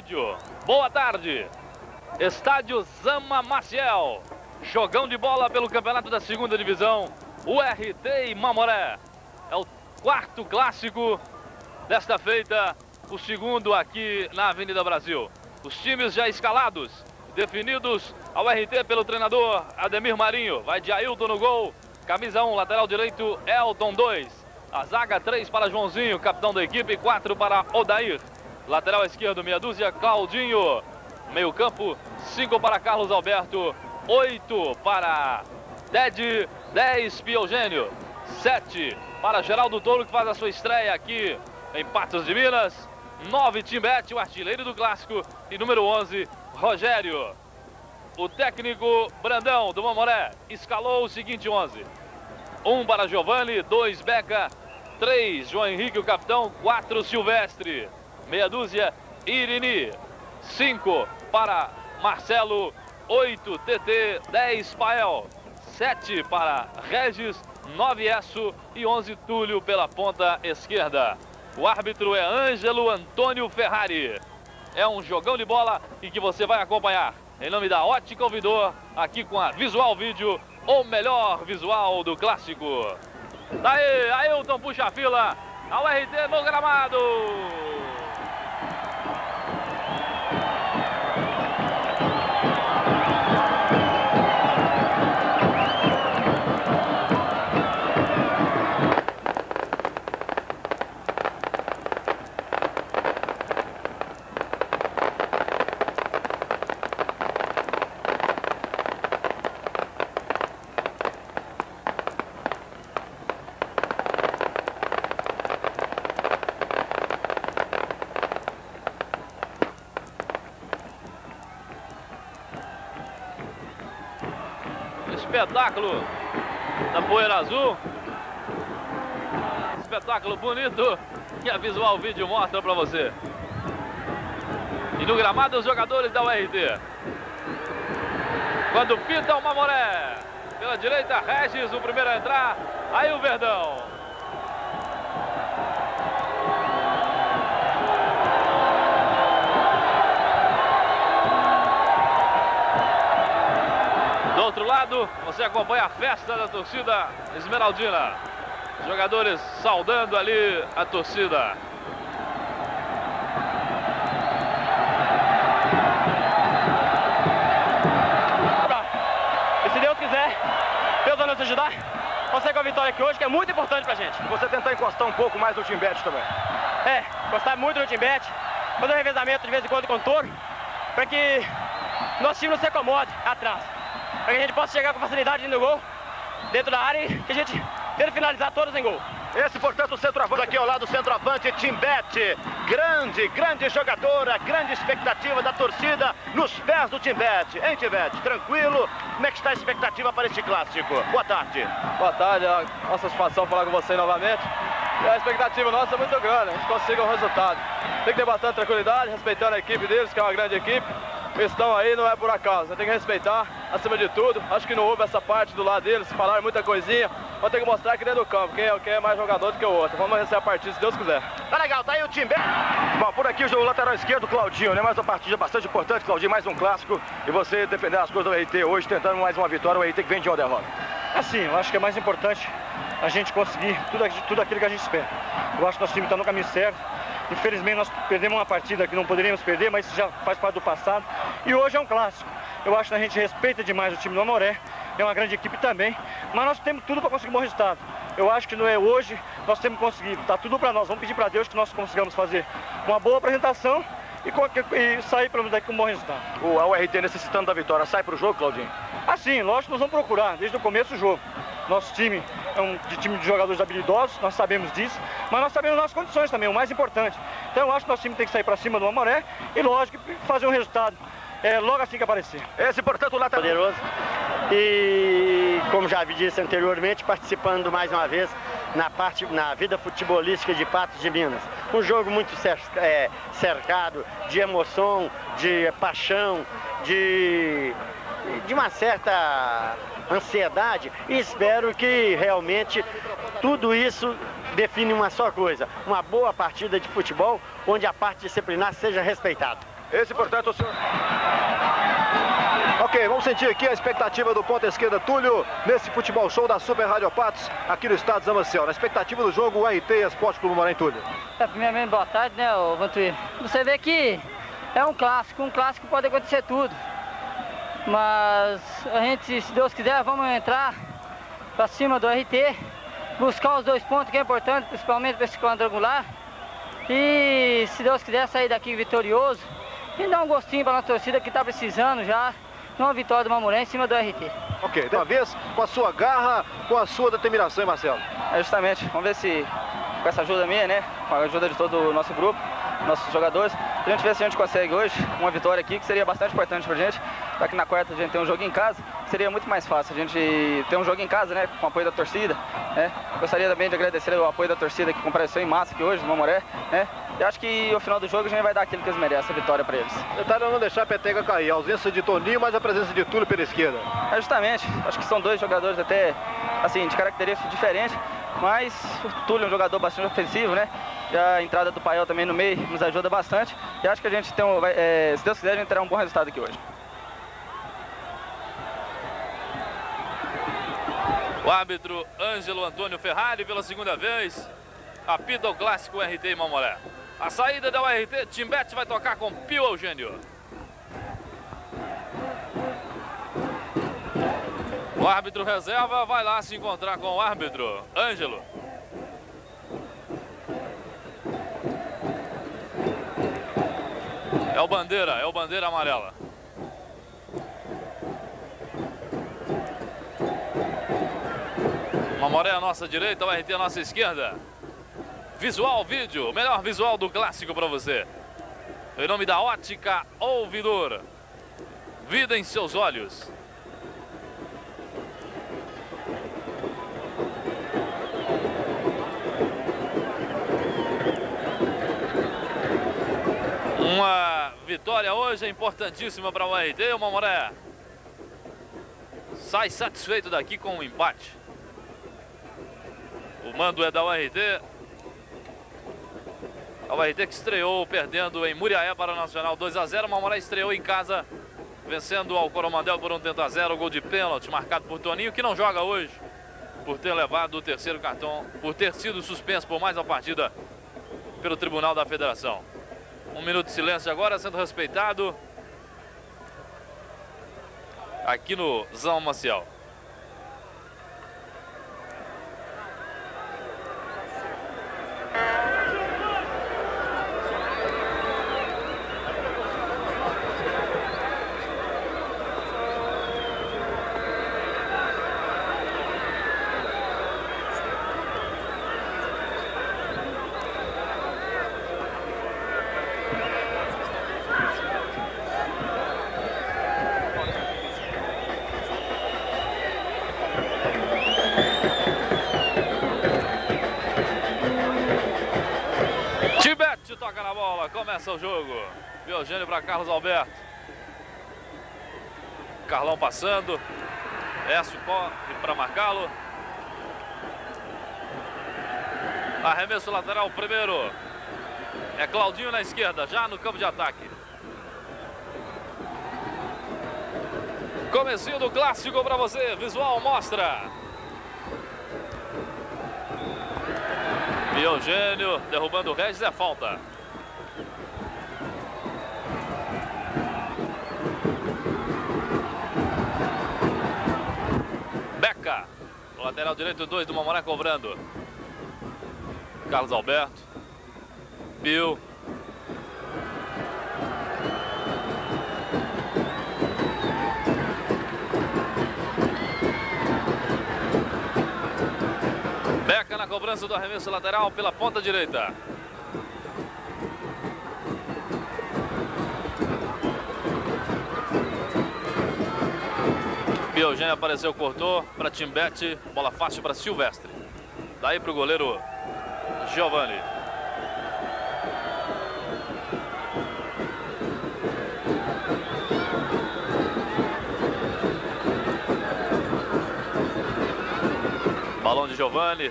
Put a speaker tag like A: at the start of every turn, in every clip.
A: vídeo. Boa tarde. Estádio Zama Maciel. Jogão de bola pelo campeonato da segunda divisão. URT e Mamoré. É o quarto clássico desta feita. O segundo aqui na Avenida Brasil. Os times já escalados. Definidos ao RT pelo treinador Ademir Marinho. Vai de Ailton no gol. Camisa 1, lateral direito, Elton 2. A zaga 3 para Joãozinho, capitão da equipe. 4 para Odair. Lateral esquerdo, meia dúzia, Claudinho. Meio campo, 5 para Carlos Alberto. 8 para Ted. 10, Piogênio. 7 para Geraldo Touro, que faz a sua estreia aqui em Patos de Minas. 9, Timbete, o artilheiro do clássico. E número 11, Rogério. O técnico Brandão do Mamoré escalou o seguinte 11. 1 para Giovanni, 2 Beca, 3 João Henrique, o capitão, 4 Silvestre, meia dúzia Irini, 5 para Marcelo, 8 TT, 10 Pael, 7 para Regis, 9 Esso e 11 Túlio pela ponta esquerda. O árbitro é Ângelo Antônio Ferrari. É um jogão de bola e que você vai acompanhar em nome da Ótica Ouvidor, aqui com a Visual Vídeo, o melhor visual do clássico. Daí, Ailton puxa a fila, ao RT no gramado. Espetáculo da Poeira Azul. Espetáculo bonito que a Visual Vídeo mostra para você. E no gramado os jogadores da URT. Quando pita o Mamoré. Pela direita, Regis, o primeiro a entrar. Aí o Verdão. Do outro lado, você acompanha a festa da torcida esmeraldina. Os jogadores saudando ali a torcida.
B: E se Deus quiser, Deus vai nos ajudar. Consegue a vitória aqui hoje, que é muito importante pra gente.
C: Você tentar encostar um pouco mais no Timbete também.
B: Encostar muito no Timbete, fazer um revezamento de vez em quando com o Touro, para que nosso time não se acomode atrás. Para que a gente possa chegar com facilidade no gol, dentro da área, e que a gente tente finalizar todos em gol.
C: Esse, portanto, o centroavante aqui ao lado do centroavante, Timbete. Grande jogadora, grande expectativa da torcida nos pés do Timbete. Hein, Timbete? Tranquilo? Como é que está a expectativa para este clássico? Boa tarde.
D: Boa tarde, é uma satisfação falar com você novamente. E a expectativa nossa é muito grande, a gente consiga um resultado. Tem que ter bastante tranquilidade, respeitando a equipe deles, que é uma grande equipe. Eles estão aí, não é por acaso, tem que respeitar, acima de tudo. Acho que não houve essa parte do lado deles, falaram muita coisinha. Vamos ter que mostrar aqui dentro do campo, quem é mais jogador do que o outro. Vamos vencer a partida, se Deus quiser.
C: Tá legal, tá aí o Timbete. Bom, por aqui o lateral esquerdo, Claudinho, né? Mais uma partida bastante importante, Claudinho, mais um clássico. E você defender as coisas do RT hoje, tentando mais uma vitória, o RT que vem de uma derrota.
B: Assim, eu acho que é mais importante a gente conseguir tudo aquilo que a gente espera. Eu acho que nosso time está no caminho certo. Infelizmente nós perdemos uma partida que não poderíamos perder, mas isso já faz parte do passado. E hoje é um clássico. Eu acho que a gente respeita demais o time do Mamoré. É uma grande equipe também. Mas nós temos tudo para conseguir um bom resultado. Eu acho que não é hoje, nós temos que conseguir. Tá tudo para nós. Vamos pedir para Deus que nós consigamos fazer uma boa apresentação e sair pelo menos daqui com um bom resultado.
C: O URT necessitando da vitória, sai para o jogo, Claudinho?
B: Assim, lógico que nós vamos procurar desde o começo do jogo. Nosso time é um time de jogadores habilidosos, nós sabemos disso, mas nós sabemos nossas condições também, o mais importante. Então eu acho que nosso time tem que sair para cima do Mamoré e, lógico, fazer um resultado logo assim que aparecer.
C: Esse, portanto, o lateral
E: poderoso. E, como já disse anteriormente, participando mais uma vez na vida futebolística de Patos de Minas. Um jogo muito cercado de emoção, de paixão, de uma certa ansiedade, e espero que realmente tudo isso define uma só coisa: uma boa partida de futebol onde a parte disciplinar seja respeitada.
C: Esse, portanto, o senhor... Ok, vamos sentir aqui a expectativa do ponta esquerda Túlio nesse futebol show da Super Rádio Patos aqui no estádio Zamaciel. Na expectativa do jogo, o RT e Esporte Clube Mamoré, Túlio.
F: Primeiramente, boa tarde, né, Vantuíro? Você vê que é um clássico pode acontecer tudo. Mas a gente, se Deus quiser, vamos entrar para cima do RT, buscar os 2 pontos que é importante, principalmente para esse quadrangular. E se Deus quiser, sair daqui vitorioso e dar um gostinho para a nossa torcida que está precisando já de uma vitória do Mamoré em cima do RT.
C: Ok, de uma vez, com a sua garra, com a sua determinação, hein, Marcelo?
D: Justamente, vamos ver se com essa ajuda minha, né, com a ajuda de todo o nosso grupo, nossos jogadores, a gente ver se a gente consegue hoje uma vitória aqui, que seria bastante importante pra gente, já que na quarta a gente tem um jogo em casa, seria muito mais fácil a gente ter um jogo em casa, né, com o apoio da torcida, né. Gostaria também de agradecer o apoio da torcida que compareceu em massa aqui hoje no Mamoré, né. E acho que no final do jogo a gente vai dar aquilo que eles merecem, a vitória para eles.
C: Detalhe é não deixar a peteca cair, a ausência de Toninho, mas a presença de Túlio pela esquerda.
D: Justamente, acho que são 2 jogadores até, assim, de características diferentes, mas o Túlio é um jogador bastante ofensivo, né? E a entrada do Paiol também no meio nos ajuda bastante. E acho que a gente tem, se Deus quiser, a gente terá um bom resultado aqui hoje.
A: O árbitro Ângelo Antônio Ferrari, pela segunda vez, apita o clássico RT e Mamoré. A saída da URT, Timbete vai tocar com Pio Eugênio. O árbitro reserva vai lá se encontrar com o árbitro Ângelo. É o bandeira amarela. Mamoré à nossa direita, o RT à nossa esquerda. Visual Vídeo, melhor visual do clássico para você. Em nome da Ótica Ouvidor. Vida em seus olhos. Uma vitória hoje importantíssima para o RT. O Mamoré sai satisfeito daqui com um empate. O mando é da URT. A URT que estreou perdendo em Muriaé para o Nacional 2-0. O Mamoré estreou em casa vencendo ao Coromandel por 1-0. Gol de pênalti marcado por Toninho, que não joga hoje por ter levado o 3º cartão, por ter sido suspenso por mais uma partida pelo Tribunal da Federação. 1 minuto de silêncio agora sendo respeitado aqui no Zamaciel. Toca na bola, começa o jogo. Eugênio para Carlos Alberto. Carlão passando. Écio corre para marcá-lo. Arremesso lateral primeiro. É Claudinho na esquerda, já no campo de ataque. Comecinho do clássico para você. Visual mostra. Eugênio derrubando o Regis, é falta. Beca, no lateral direito, 2 do Mamoré cobrando. Carlos Alberto. Bill. Beca na cobrança do arremesso lateral pela ponta direita. Eugênio apareceu, cortou para Timbete, bola fácil para Silvestre. Daí para o goleiro Giovanni. Balão de Giovanni.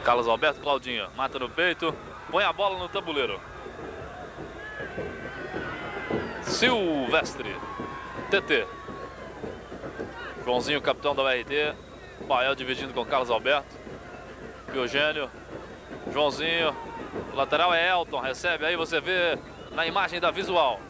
A: Carlos Alberto, Claudinho, mata no peito, põe a bola no tabuleiro. Silvestre, TT. Joãozinho, capitão da URT. Pael dividindo com Carlos Alberto. Eugênio. Joãozinho. O lateral é Elton. Recebe aí, você vê na imagem da visual.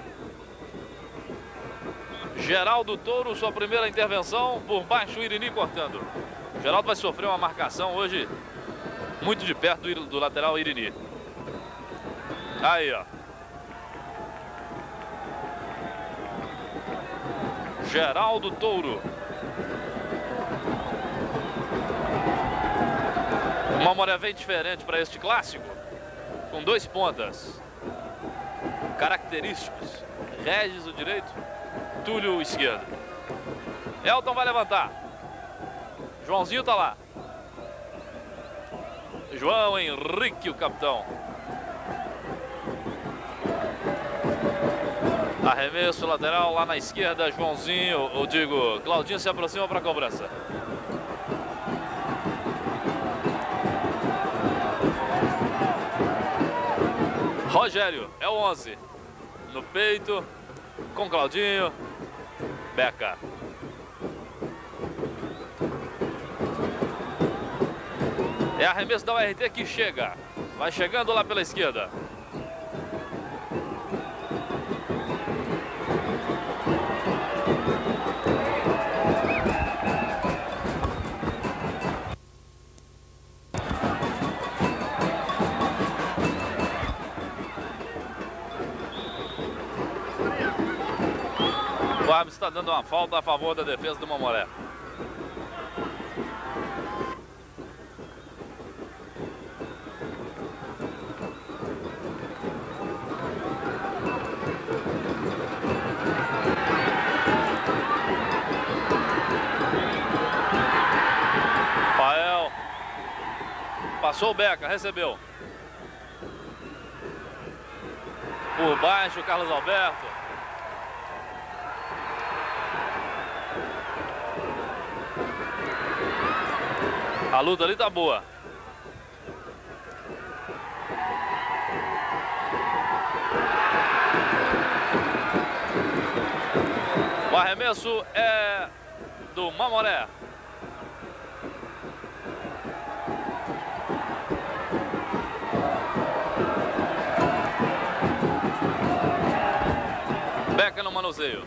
A: Geraldo Touro, sua primeira intervenção. Por baixo, o Irini cortando. Geraldo vai sofrer uma marcação hoje muito de perto do lateral Irini. Aí, ó. Geraldo Touro. O Mamoré vem diferente para este clássico, com 2 pontas característicos. Regis o direito, Túlio o esquerdo. Elton vai levantar. Joãozinho tá lá. João Henrique, o capitão. Arremesso lateral lá na esquerda, Joãozinho, eu digo, Claudinho se aproxima para a cobrança. Rogério, é o 11. No peito, com Claudinho. Beca. É arremesso da URT que chega. Vai chegando lá pela esquerda. O árbitro está dando uma falta a favor da defesa do Mamoré. Pael. Passou o Beca, recebeu. Por baixo, Carlos Alberto. A luta ali tá boa. O arremesso é do Mamoré. Beca no manuseio.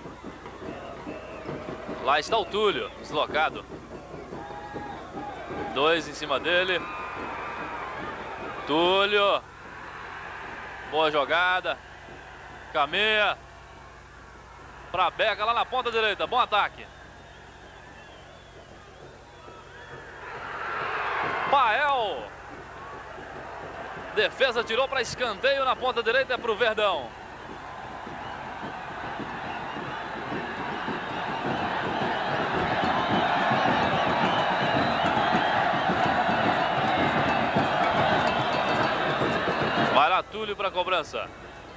A: Lá está o Túlio, deslocado. 2 em cima dele. Túlio. Boa jogada. Caminha. Pra Beca lá na ponta direita. Bom ataque. Pael. Defesa tirou para escanteio na ponta direita. É pro Verdão. Vai lá, Túlio para a cobrança.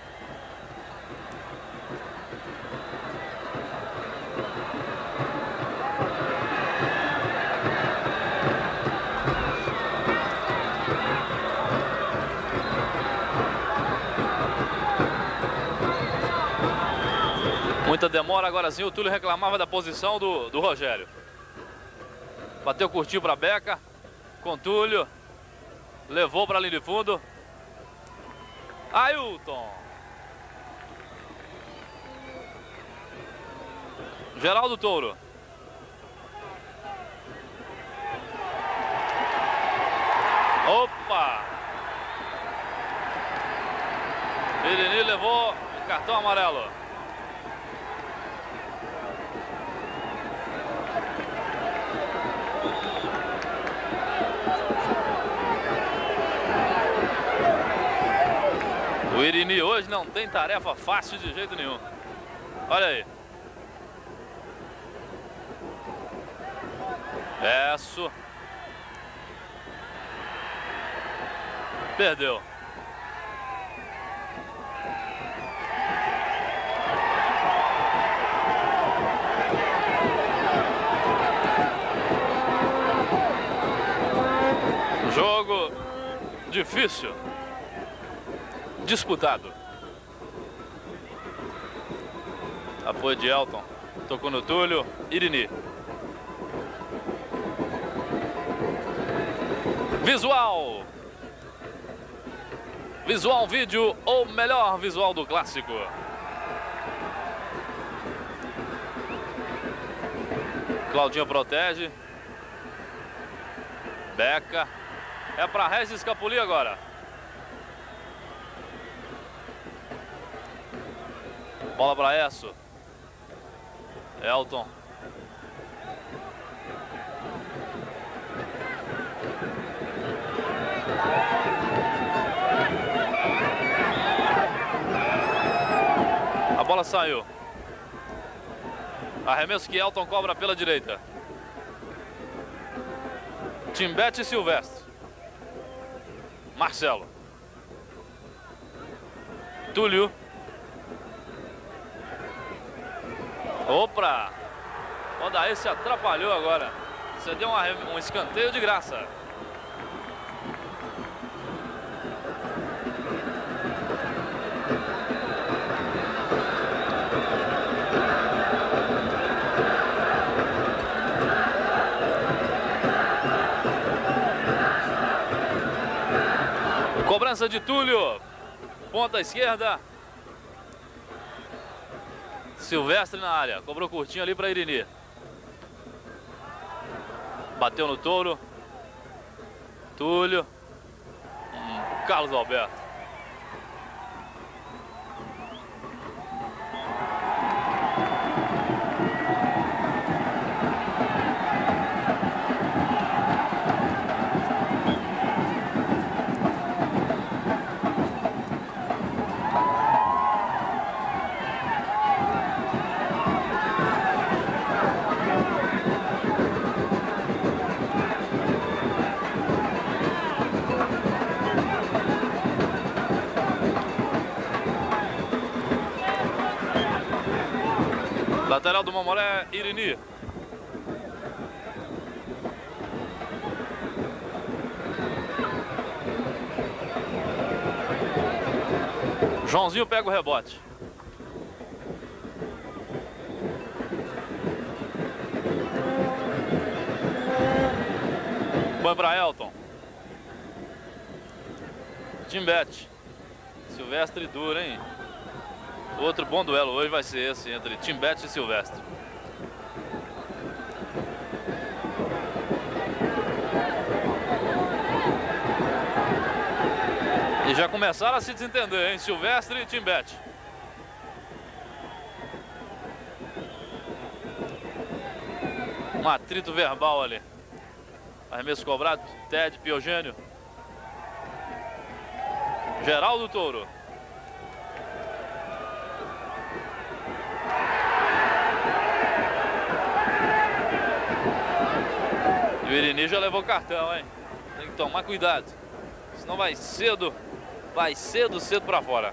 A: Muita demora, agora sim o Túlio reclamava da posição do Rogério. Bateu curtinho para Beca. Com Túlio. Levou para a linha de fundo. Ailton. Geraldo Touro. Opa! Irini levou o cartão amarelo. O Irini hoje não tem tarefa fácil de jeito nenhum. Olha aí. Isso. Perdeu. Jogo difícil. Disputado. Apoio de Elton. Tocou no Túlio. Irini. Visual. Visual vídeo, ou melhor visual do clássico. Claudinho protege. Beca. É para Regis Capuli agora. Bola para Esso. Elton. A bola saiu. Arremesso que Elton cobra pela direita. Timbete e Silvestre. Marcelo. Túlio. Opa! O Odair se atrapalhou agora. Você deu um escanteio de graça. Cobrança de Túlio. Ponta esquerda. Silvestre na área. Cobrou curtinho ali para Irini. Bateu no Touro. Túlio. Carlos Alberto. Lateral do Mamoré, Irini. Joãozinho pega o rebote. Põe para Elton. Timbete. Silvestre duro, hein? Outro bom duelo hoje vai ser esse entre Timbete e Silvestre. E já começaram a se desentender, hein? Silvestre e Timbete. Um atrito verbal ali. Arremesso cobrado, Ted, Piogênio. Geraldo Touro. E o Irini já levou cartão, hein? Tem que tomar cuidado. Senão vai cedo pra fora.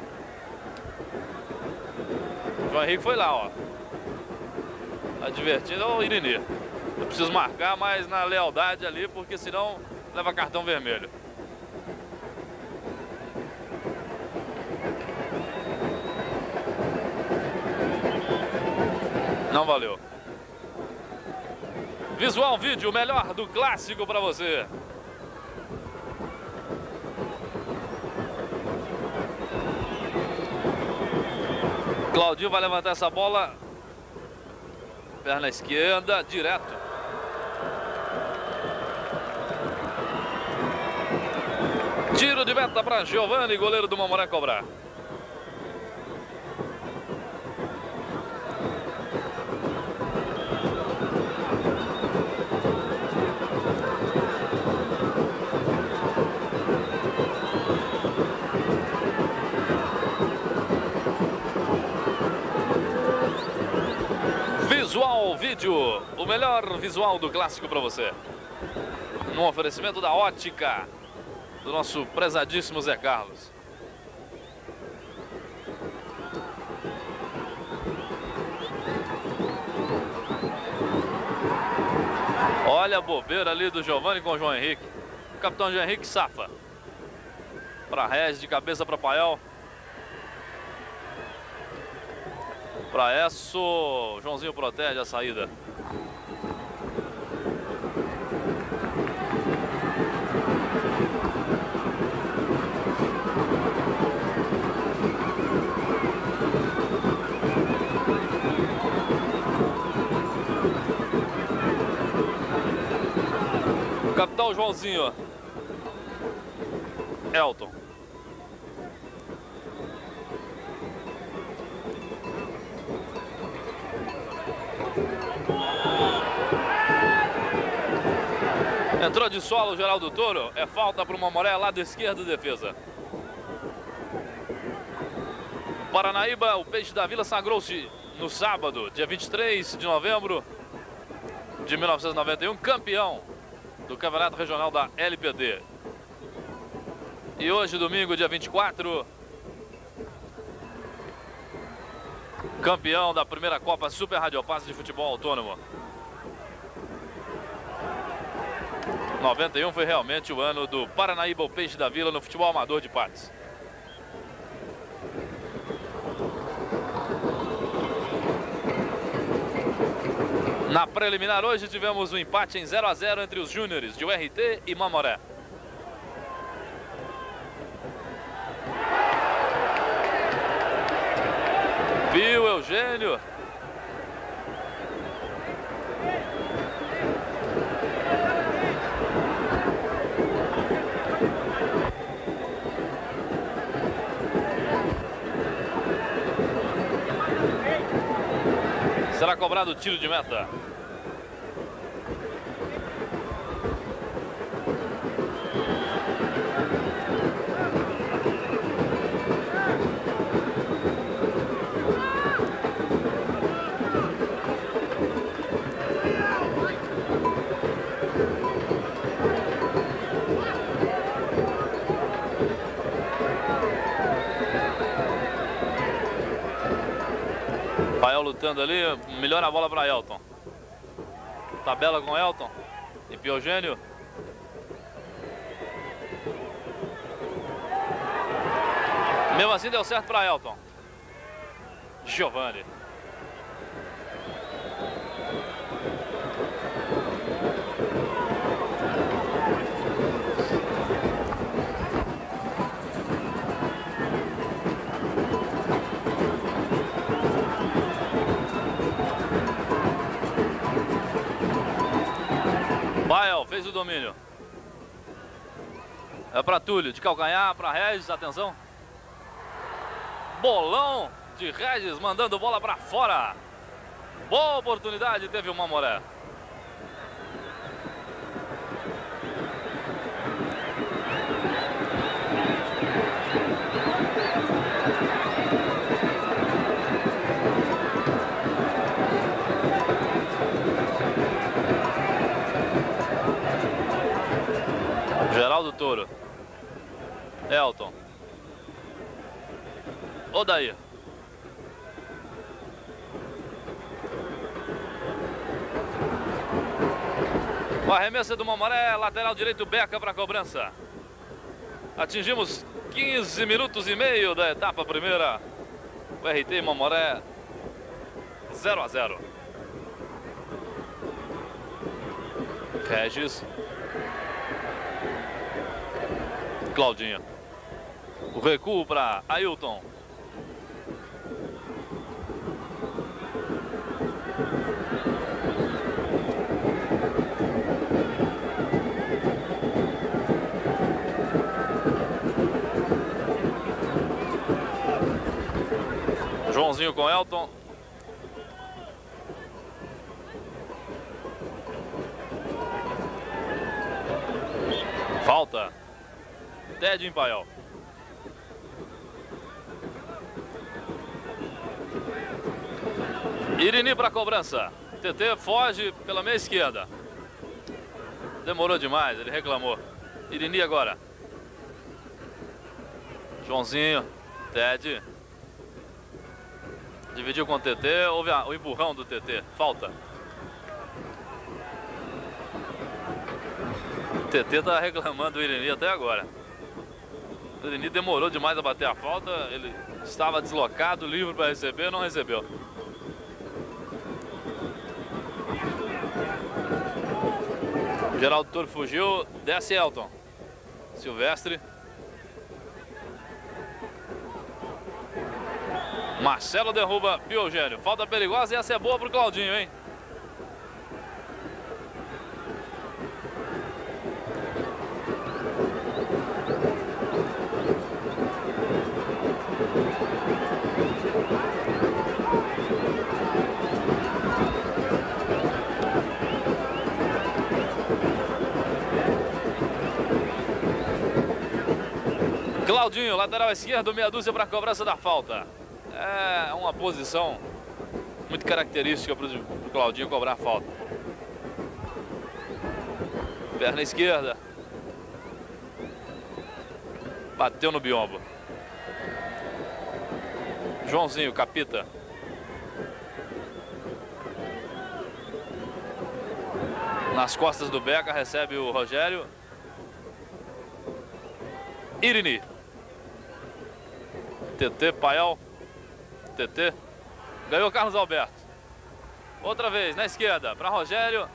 A: O João Henrique foi lá, ó. Advertindo o Irini. Eu preciso marcar mais na lealdade ali, porque senão leva cartão vermelho. Não valeu. Visual vídeo, o melhor do clássico para você. Claudinho vai levantar essa bola. Perna esquerda, direto. Tiro de meta para Giovani, goleiro do Mamoré cobrar. Visual vídeo, o melhor visual do clássico para você. No oferecimento da ótica do nosso prezadíssimo Zé Carlos. Olha a bobeira ali do Giovani com o João Henrique. O capitão João Henrique safa. Para Regis, de cabeça para Pael. Para Esso, Joãozinho protege a saída. O capitão Joãozinho. Elton. Entrou de solo o Geraldo Toro. É falta para o Mamoré, lado esquerdo, defesa. Paranaíba, o Peixe da Vila sagrou-se no sábado, dia 23 de novembro de 1991, campeão do Campeonato Regional da LPD. E hoje, domingo, dia 24, campeão da primeira Copa Super Radiopasse de Futebol Autônomo. 91 foi realmente o ano do Paranaíba, o Peixe da Vila, no futebol amador de Patos. Na preliminar hoje tivemos um empate em 0 a 0 entre os júniores de URT e Mamoré. Viu, Eugênio? Será cobrado o tiro de meta. Pael lutando ali, melhora a bola para Elton. Tabela com Elton e Piogênio. Mesmo assim deu certo para Elton. Giovani. Pael fez o domínio. É para Túlio, de calcanhar, para Regis, atenção. Bolão de Regis, mandando bola para fora. Boa oportunidade teve o Mamoré. Geraldo Toro. Elton. Odair. O arremesso do Mamoré, lateral direito, Beca para a cobrança. Atingimos 15 minutos e meio da etapa primeira. O RT e Mamoré 0 a 0. Regis. Claudinho. O recuo para Ailton. Joãozinho com Elton. Falta. Ted em Pael. Irini para a cobrança. TT foge pela meia esquerda. Demorou demais, ele reclamou. Irini agora. Joãozinho. Ted. Dividiu com o TT. Houve o empurrão do TT. Falta. O TT tá reclamando do Irini até agora. O Irini demorou demais a bater a falta. Ele estava deslocado, livre para receber, não recebeu. Geraldo Toro fugiu, desce Elton. Silvestre. Marcelo derruba Pio Eugênio. Falta perigosa e essa é boa pro Claudinho, hein? Claudinho, lateral esquerdo, meia dúzia para a cobrança da falta. É uma posição muito característica para o Claudinho cobrar a falta. Perna esquerda. Bateu no biombo. Joãozinho, capita. Nas costas do Beca, recebe o Rogério. Irini. TT, Pael. TT. Ganhou Carlos Alberto. Outra vez, na esquerda, para Rogério.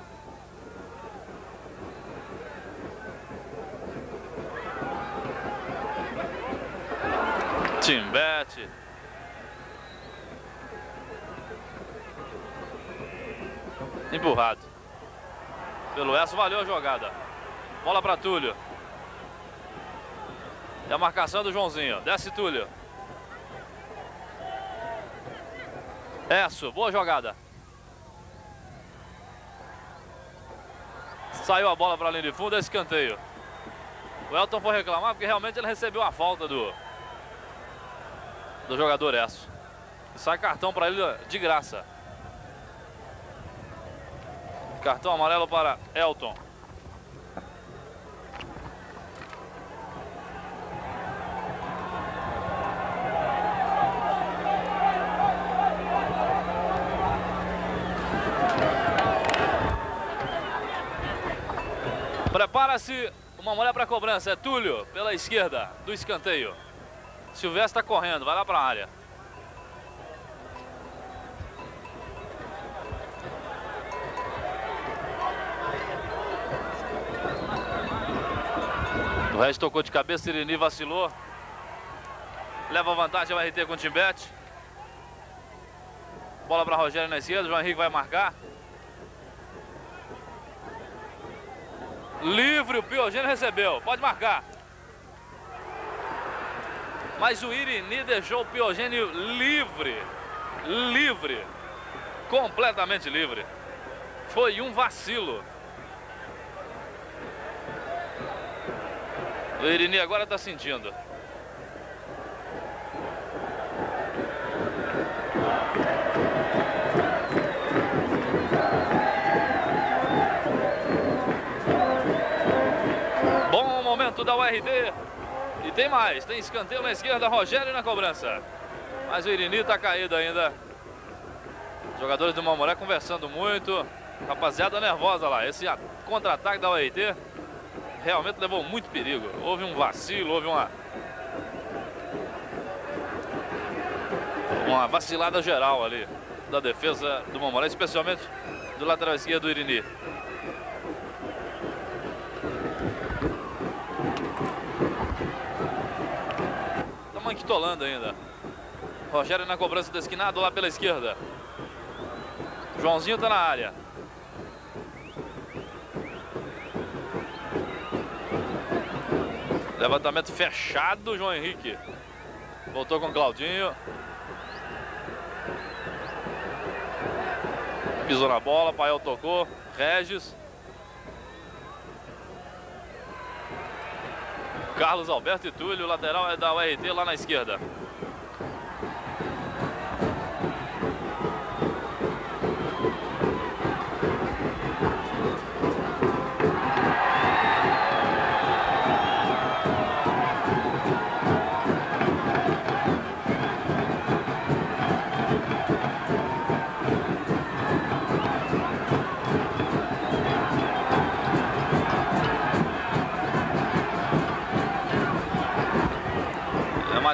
A: Timbete. Empurrado pelo Esso, valeu a jogada. Bola para Túlio. E a marcação do Joãozinho. Desce Túlio. Esso, boa jogada. Saiu a bola para a linha de fundo, escanteio. O Elton foi reclamar porque realmente ele recebeu a falta do jogador Esso. E sai cartão para ele de graça. Cartão amarelo para Elton. Prepara-se uma mulher para cobrança. É Túlio pela esquerda do escanteio. Silvestre está correndo, vai lá para a área. O Regis tocou de cabeça, Irini vacilou. Leva vantagem ao RT com o Timbete. Bola para Rogério na esquerda, João Henrique vai marcar. Livre, o Pio Eugênio recebeu, pode marcar. Mas o Irini deixou o Pio Eugênio livre. Livre. Completamente livre. Foi um vacilo. O Irini agora está sentindo. Bom momento da URD. E tem mais, tem escanteio na esquerda, Rogério na cobrança. Mas o Irini está caído ainda. Os jogadores do Mamoré conversando muito. Rapaziada nervosa lá. Esse contra-ataque da URT realmente levou muito perigo. Houve um vacilo, houve uma vacilada geral ali da defesa do Mamoré, especialmente do lateral esquerdo do Irini. Manquitolando ainda. Rogério na cobrança do esquinado lá pela esquerda. Joãozinho está na área. Levantamento fechado, João Henrique. Voltou com Claudinho. Pisou na bola, Pael tocou. Regis. Carlos Alberto e Túlio, o lateral é da URT lá na esquerda.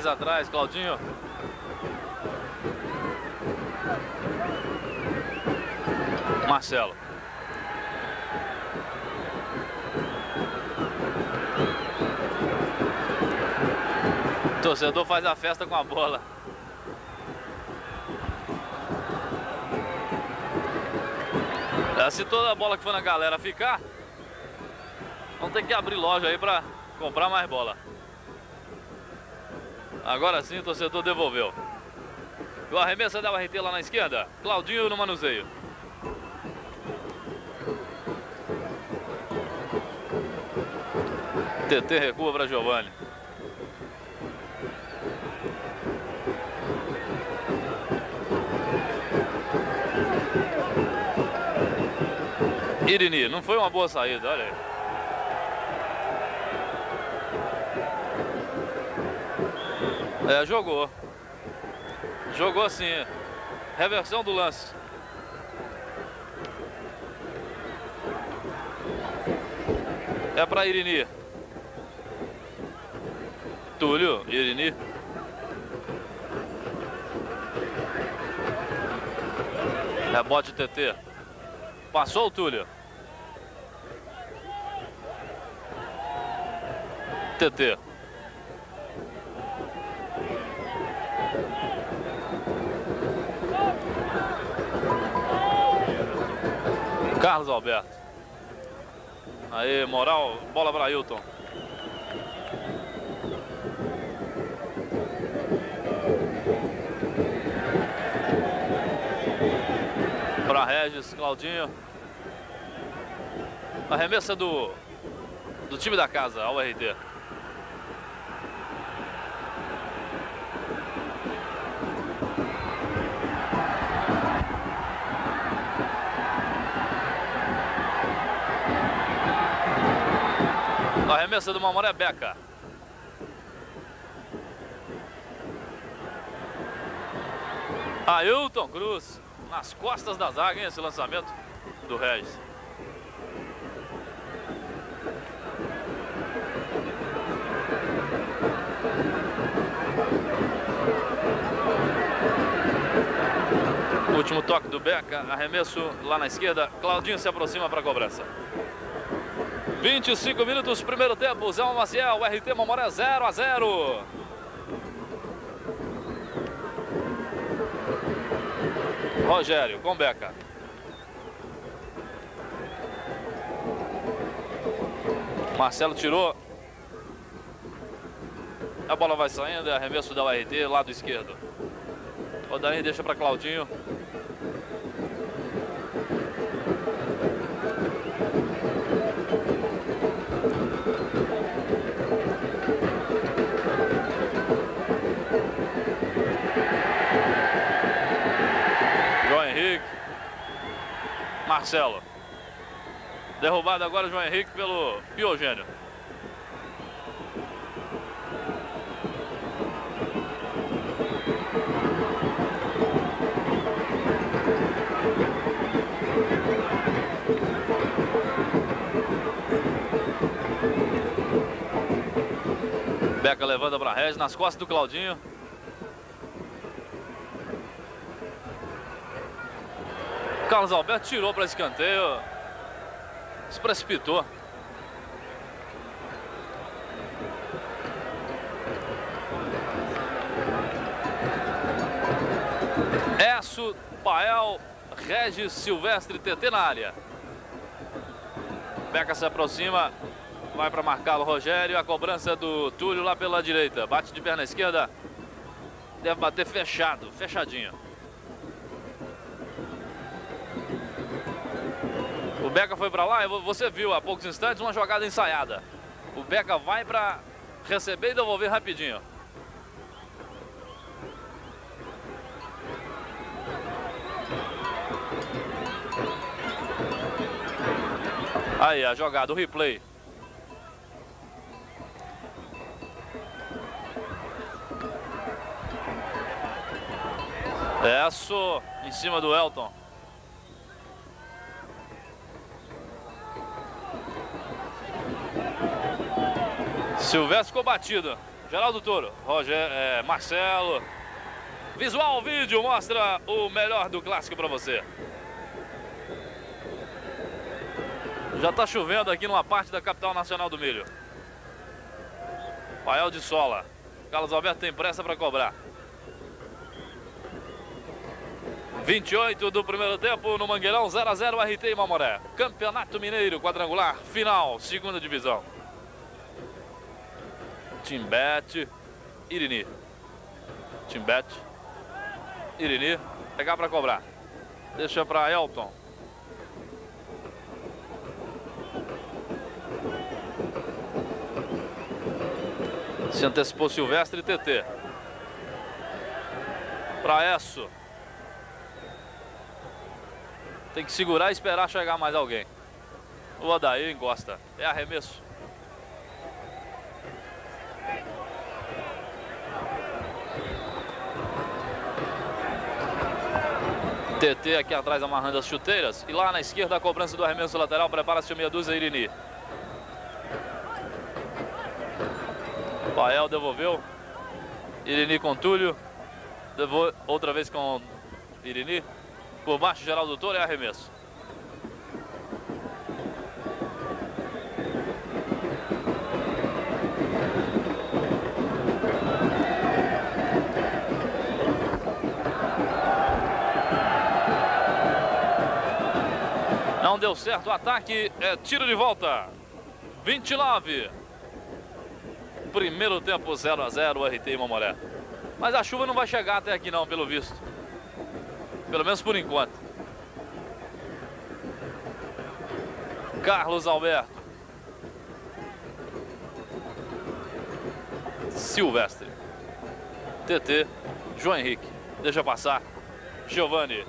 A: mais atrás, Claudinho. Marcelo. O torcedor faz a festa com a bola. Se toda a bola que for na galera ficar, vamos ter que abrir loja aí para comprar mais bola. Agora sim o torcedor devolveu. O arremesso é da URT lá na esquerda. Claudinho no manuseio. TT recua para Giovani. Irini, não foi uma boa saída, olha aí. Jogou. Jogou sim. Reversão do lance. É para Irini. Túlio, Irini. Rebote TT. Passou o Túlio. TT. Carlos Alberto. Aí, moral, bola para Ailton. Para Regis, Claudinho. Arremessa do time da casa, ao RT. Arremessa do Mamoré, Beca. Ailton Cruz. Nas costas da zaga, hein, esse lançamento do Regis. Último toque do Beca, arremesso lá na esquerda. Claudinho se aproxima para a cobrança. 25 minutos, primeiro tempo. Zé Maciel, o RT Mamoré 0-0. Rogério com Beca. Marcelo tirou. A bola vai saindo, é arremesso da URT, lado esquerdo. O Daí deixa para Claudinho. João Henrique. Marcelo. Derrubado agora João Henrique pelo Piogênio. Beca levanta para Regis, nas costas do Claudinho. Carlos Alberto tirou para escanteio. Se precipitou. Esso, Pael, Regis, Silvestre, TT na área. Beca se aproxima. Vai para marcar o Rogério. A cobrança do Túlio lá pela direita. Bate de perna esquerda. Deve bater fechado, fechadinho. O Beca foi para lá e você viu há poucos instantes uma jogada ensaiada. O Beca vai para receber e devolver rapidinho. Aí a jogada, o replay. Esso em cima do Elton. Silvestre ficou batido. Geraldo Toro, Marcelo. Visual Vídeo mostra o melhor do clássico para você. Já está chovendo aqui numa parte da capital nacional do milho. Pael de sola. Carlos Alberto tem pressa para cobrar. 28 do primeiro tempo no Mangueirão, 0 a 0 RT e Mamoré. Campeonato Mineiro, quadrangular, final, segunda divisão. Timbete, Irini. Timbete, Irini, pegar para cobrar. Deixa para Elton. Se antecipou Silvestre e TT. Para Esso. Tem que segurar e esperar chegar mais alguém. O Odair encosta. É arremesso. TT aqui atrás amarrando as chuteiras. E lá na esquerda a cobrança do arremesso lateral. Prepara-se o meia dúzia, Irini. Pael devolveu. Irini com Túlio. Outra vez com Irini. Por baixo, Geraldo Toro, é arremesso. Não deu certo o ataque, é tiro de volta. 29. Primeiro tempo 0 a 0, RT e Mamoré. Mas a chuva não vai chegar até aqui não, pelo visto. Pelo menos por enquanto. Carlos Alberto. Silvestre. TT. João Henrique. Deixa passar. Giovani.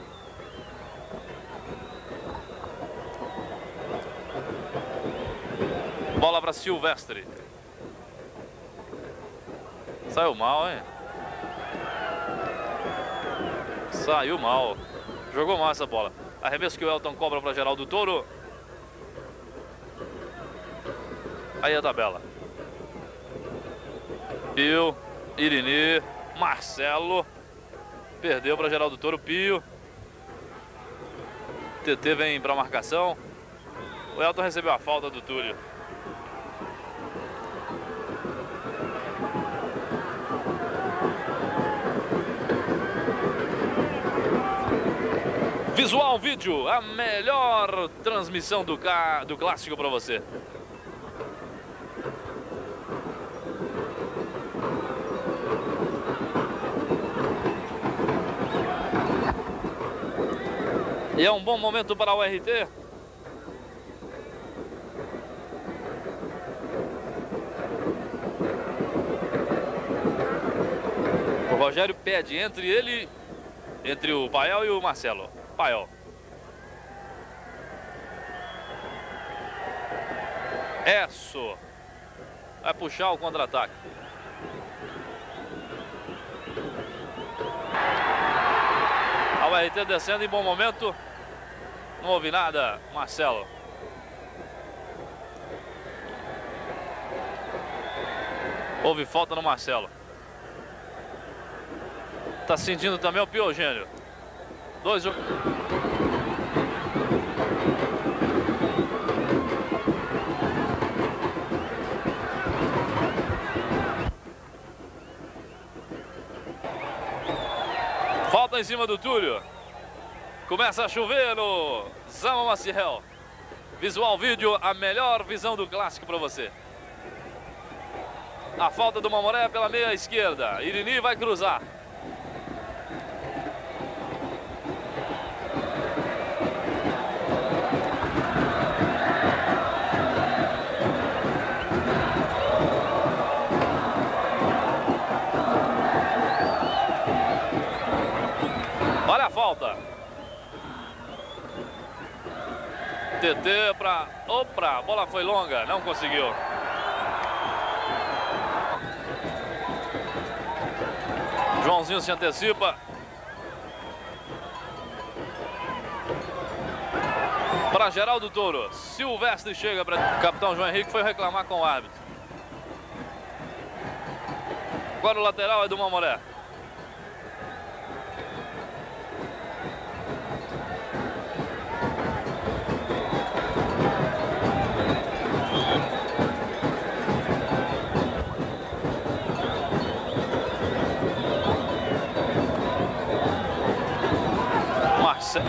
A: Bola para Silvestre. Saiu mal, hein? Saiu mal. Jogou mal essa bola. Arremesso que o Elton cobra para Geraldo Toro. Aí a tabela. Pio, Irini, Marcelo. Perdeu para Geraldo Toro, Pio. TT vem para marcação. O Elton recebeu a falta do Túlio. Visual Vídeo, a melhor transmissão do clássico para você. E é um bom momento para o RT. O Rogério pede entre o Pael e o Marcelo. Pael. Esso. Vai puxar o contra-ataque. A RT descendo em bom momento. Não houve nada, Marcelo. Houve falta no Marcelo. Tá sentindo também o Piogênio. Dois jogadores. Falta em cima do Túlio. Começa a chover no Zama Maciel. Visual Vídeo, a melhor visão do clássico para você. A falta do Mamoré pela meia esquerda. Irini vai cruzar. Olha a falta. TT para... Opa, a bola foi longa, não conseguiu. Joãozinho se antecipa. Para Geraldo Toro. Silvestre chega para... O capitão João Henrique foi reclamar com o árbitro. Agora o lateral é do Mamoré. Marcelo.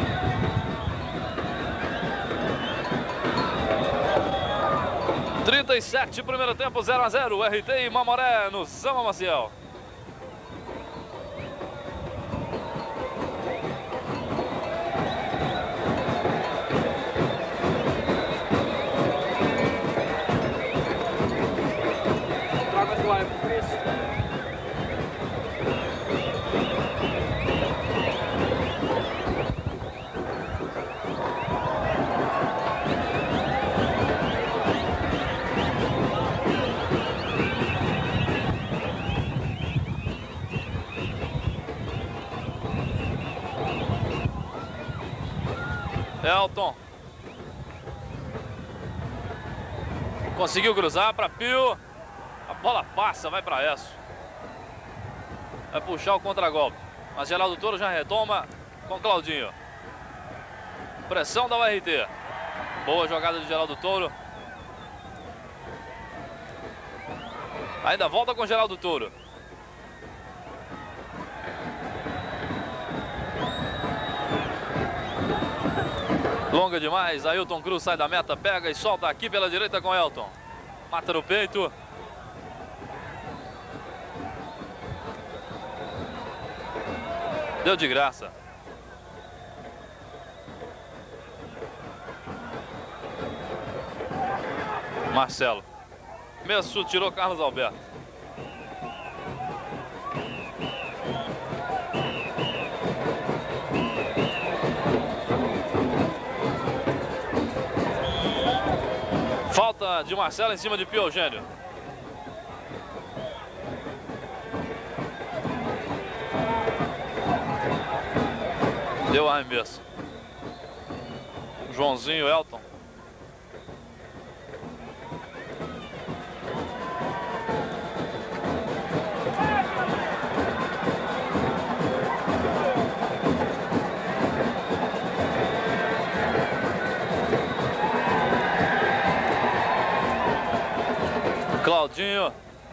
A: Primeiro tempo, 0 a 0, RT e Mamoré no Zama Maciel. Elton conseguiu cruzar para Pio. A bola passa, vai para Esso. Vai puxar o contragolpe. Mas Geraldo Toro já retoma com Claudinho. Pressão da URT. Boa jogada de Geraldo Toro. Ainda volta com Geraldo Toro. Longa demais, Ailton Cruz sai da meta, pega e solta aqui pela direita com Elton. Mata no peito. Deu de graça. Marcelo. Messo tirou Carlos Alberto. Falta de Marcelo em cima de Pio Eugênio. Deu arremesso. Joãozinho, Elton. Claudinho.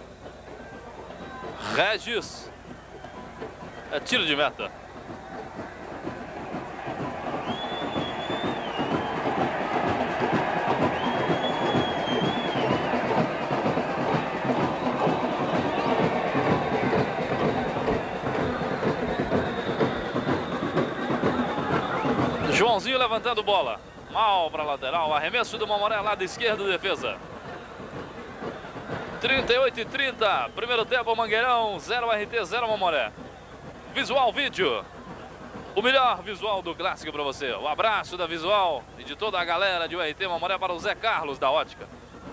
A: Regis. É tiro de meta. Joãozinho levantando bola. Mal para lateral. Arremesso do Mamoré, lado esquerdo, defesa. 38 e 30. Primeiro tempo, Mangueirão. 0 RT, 0 Mamoré. Visual Vídeo. O melhor visual do clássico para você. O abraço da Visual e de toda a galera de URT Mamoré para o Zé Carlos da Ótica.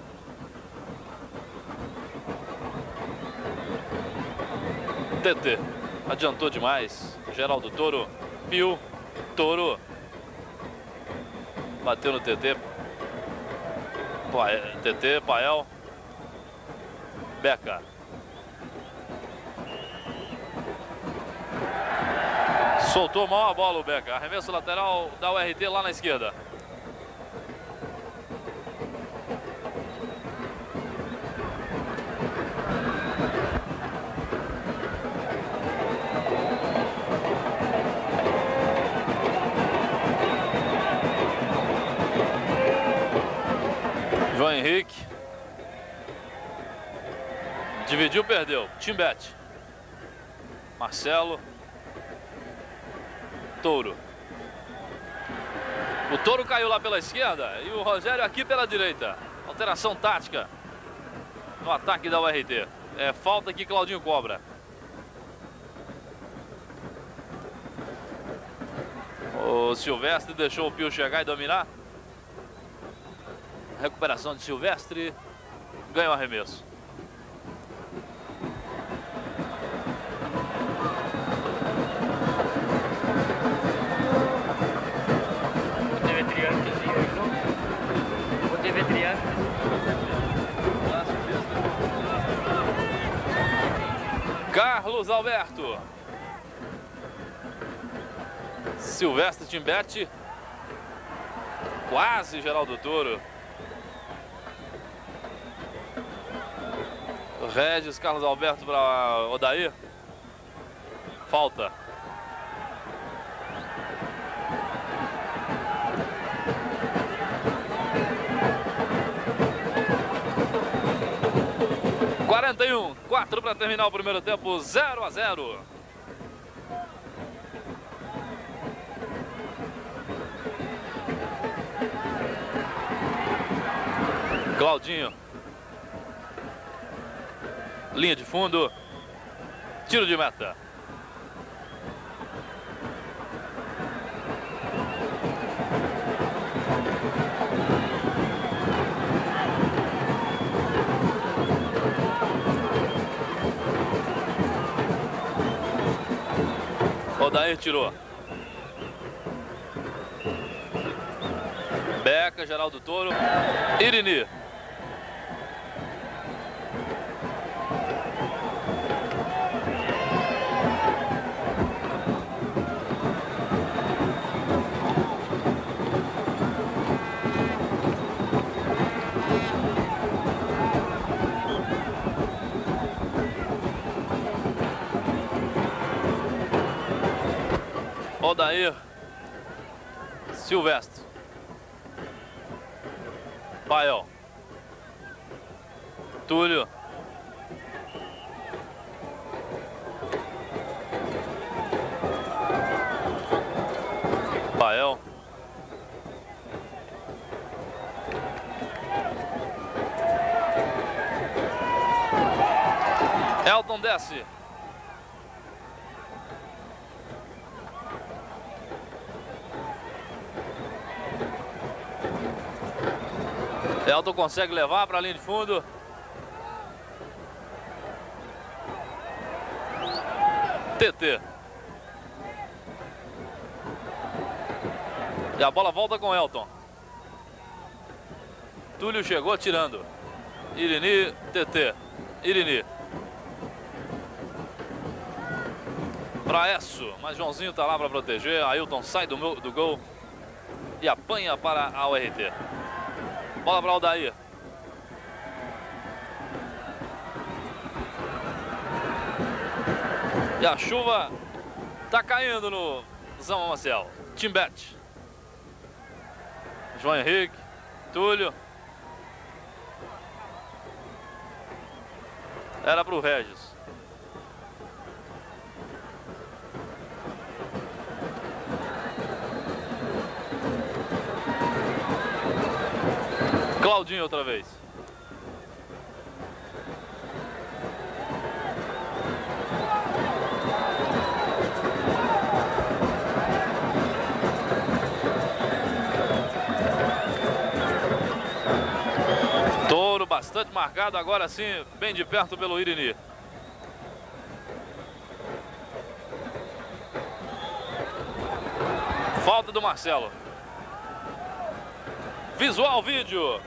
A: TT. Adiantou demais. Geraldo Toro. Pio. Toro. Bateu no TT. TT, Pael. Beca. Soltou mal a bola o Beca. Arremesso lateral da URT lá na esquerda. João Henrique. Dividiu, perdeu. Timbete. Marcelo. Touro. O Touro caiu lá pela esquerda e o Rogério aqui pela direita. Alteração tática no ataque da URT. É falta que Claudinho cobra. O Silvestre deixou o Pio chegar e dominar. Recuperação de Silvestre. Ganha o arremesso. Carlos Alberto. Silvestre Timbete. Quase Geraldo Toro. Regis, Carlos Alberto para Odair. Falta. (41) 4 para terminar o primeiro tempo, 0-0. Claudinho. Linha de fundo. Tiro de meta. Odair tirou. Beca, Geraldo Toro. Irini. Odair. Silvestre. Bael. Túlio. Bael. Elton desce. Elton consegue levar para a linha de fundo. TT. E a bola volta com Elton. Túlio chegou tirando. Irini, TT. Irini. Para Esso, mas Joãozinho tá lá para proteger. Ailton sai do gol e apanha para a URT. Bola para Odair. E a chuva tá caindo no Zama Marcel. Timbete. João Henrique. Túlio. Era para o Regis. Claudinho outra vez. Toro bastante marcado, agora sim, bem de perto pelo Irini. Falta do Marcelo. Visual vídeo.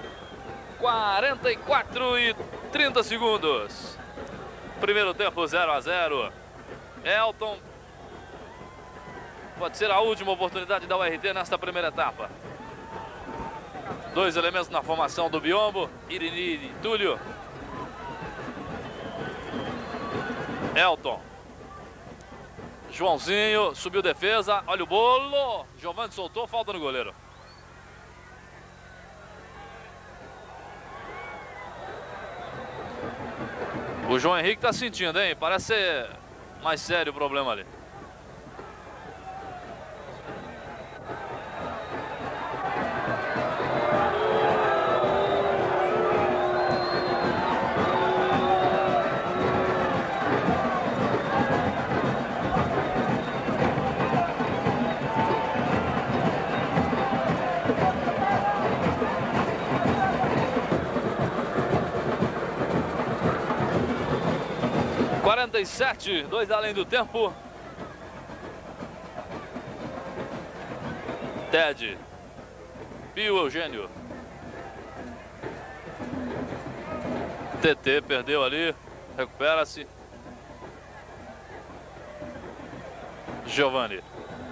A: 44 e 30 segundos. Primeiro tempo 0-0. Elton. Pode ser a última oportunidade da URT nesta primeira etapa. Dois elementos na formação do Biombo. Irini e Túlio. Elton. Joãozinho. Subiu defesa. Olha o bolo. Giovani soltou. Falta no goleiro. O João Henrique tá sentindo, hein? Parece ser mais sério o problema ali. (47), 2 além do tempo. Ted. Pio Eugênio. TT perdeu ali. Recupera-se. Giovani.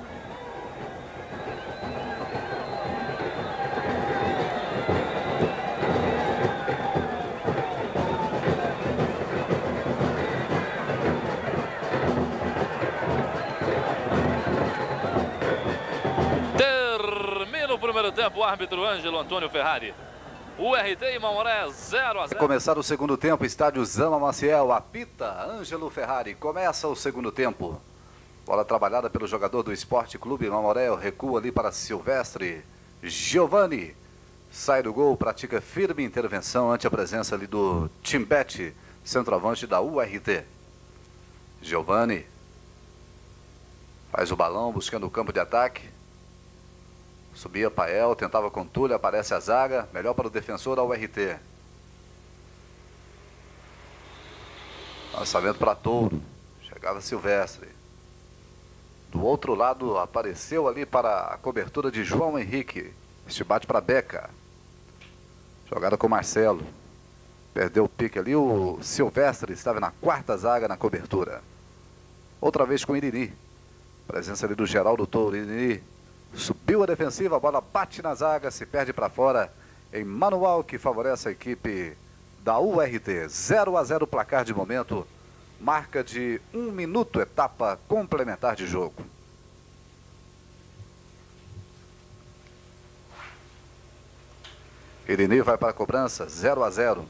A: Termina o primeiro tempo, o árbitro Ângelo Antônio Ferrari. URT e Mamoré 0-0.
G: Começar o segundo tempo, estádio Zama Maciel, apita Ângelo Ferrari. Começa o segundo tempo. Bola trabalhada pelo jogador do Esporte Clube Mamoré, recua ali para Silvestre. Giovani sai do gol, pratica firme intervenção ante a presença ali do Timbete, centroavante da URT. Giovani faz o balão buscando o campo de ataque. Subia Pael, tentava com Túlio, aparece a zaga, melhor para o defensor da URT. Lançamento para Touro, chegava Silvestre. Do outro lado apareceu ali para a cobertura de João Henrique. Este bate para Beca. Jogada com Marcelo. Perdeu o pique ali, o Silvestre estava na quarta zaga na cobertura. Outra vez com Irini. Presença ali do Geraldo Touro, Irini. Subiu a defensiva, a bola bate na zaga, se perde para fora em manual que favorece a equipe da URT. 0-0 placar de momento, marca de 1 minuto, etapa complementar de jogo. Irini vai para a cobrança, 0-0.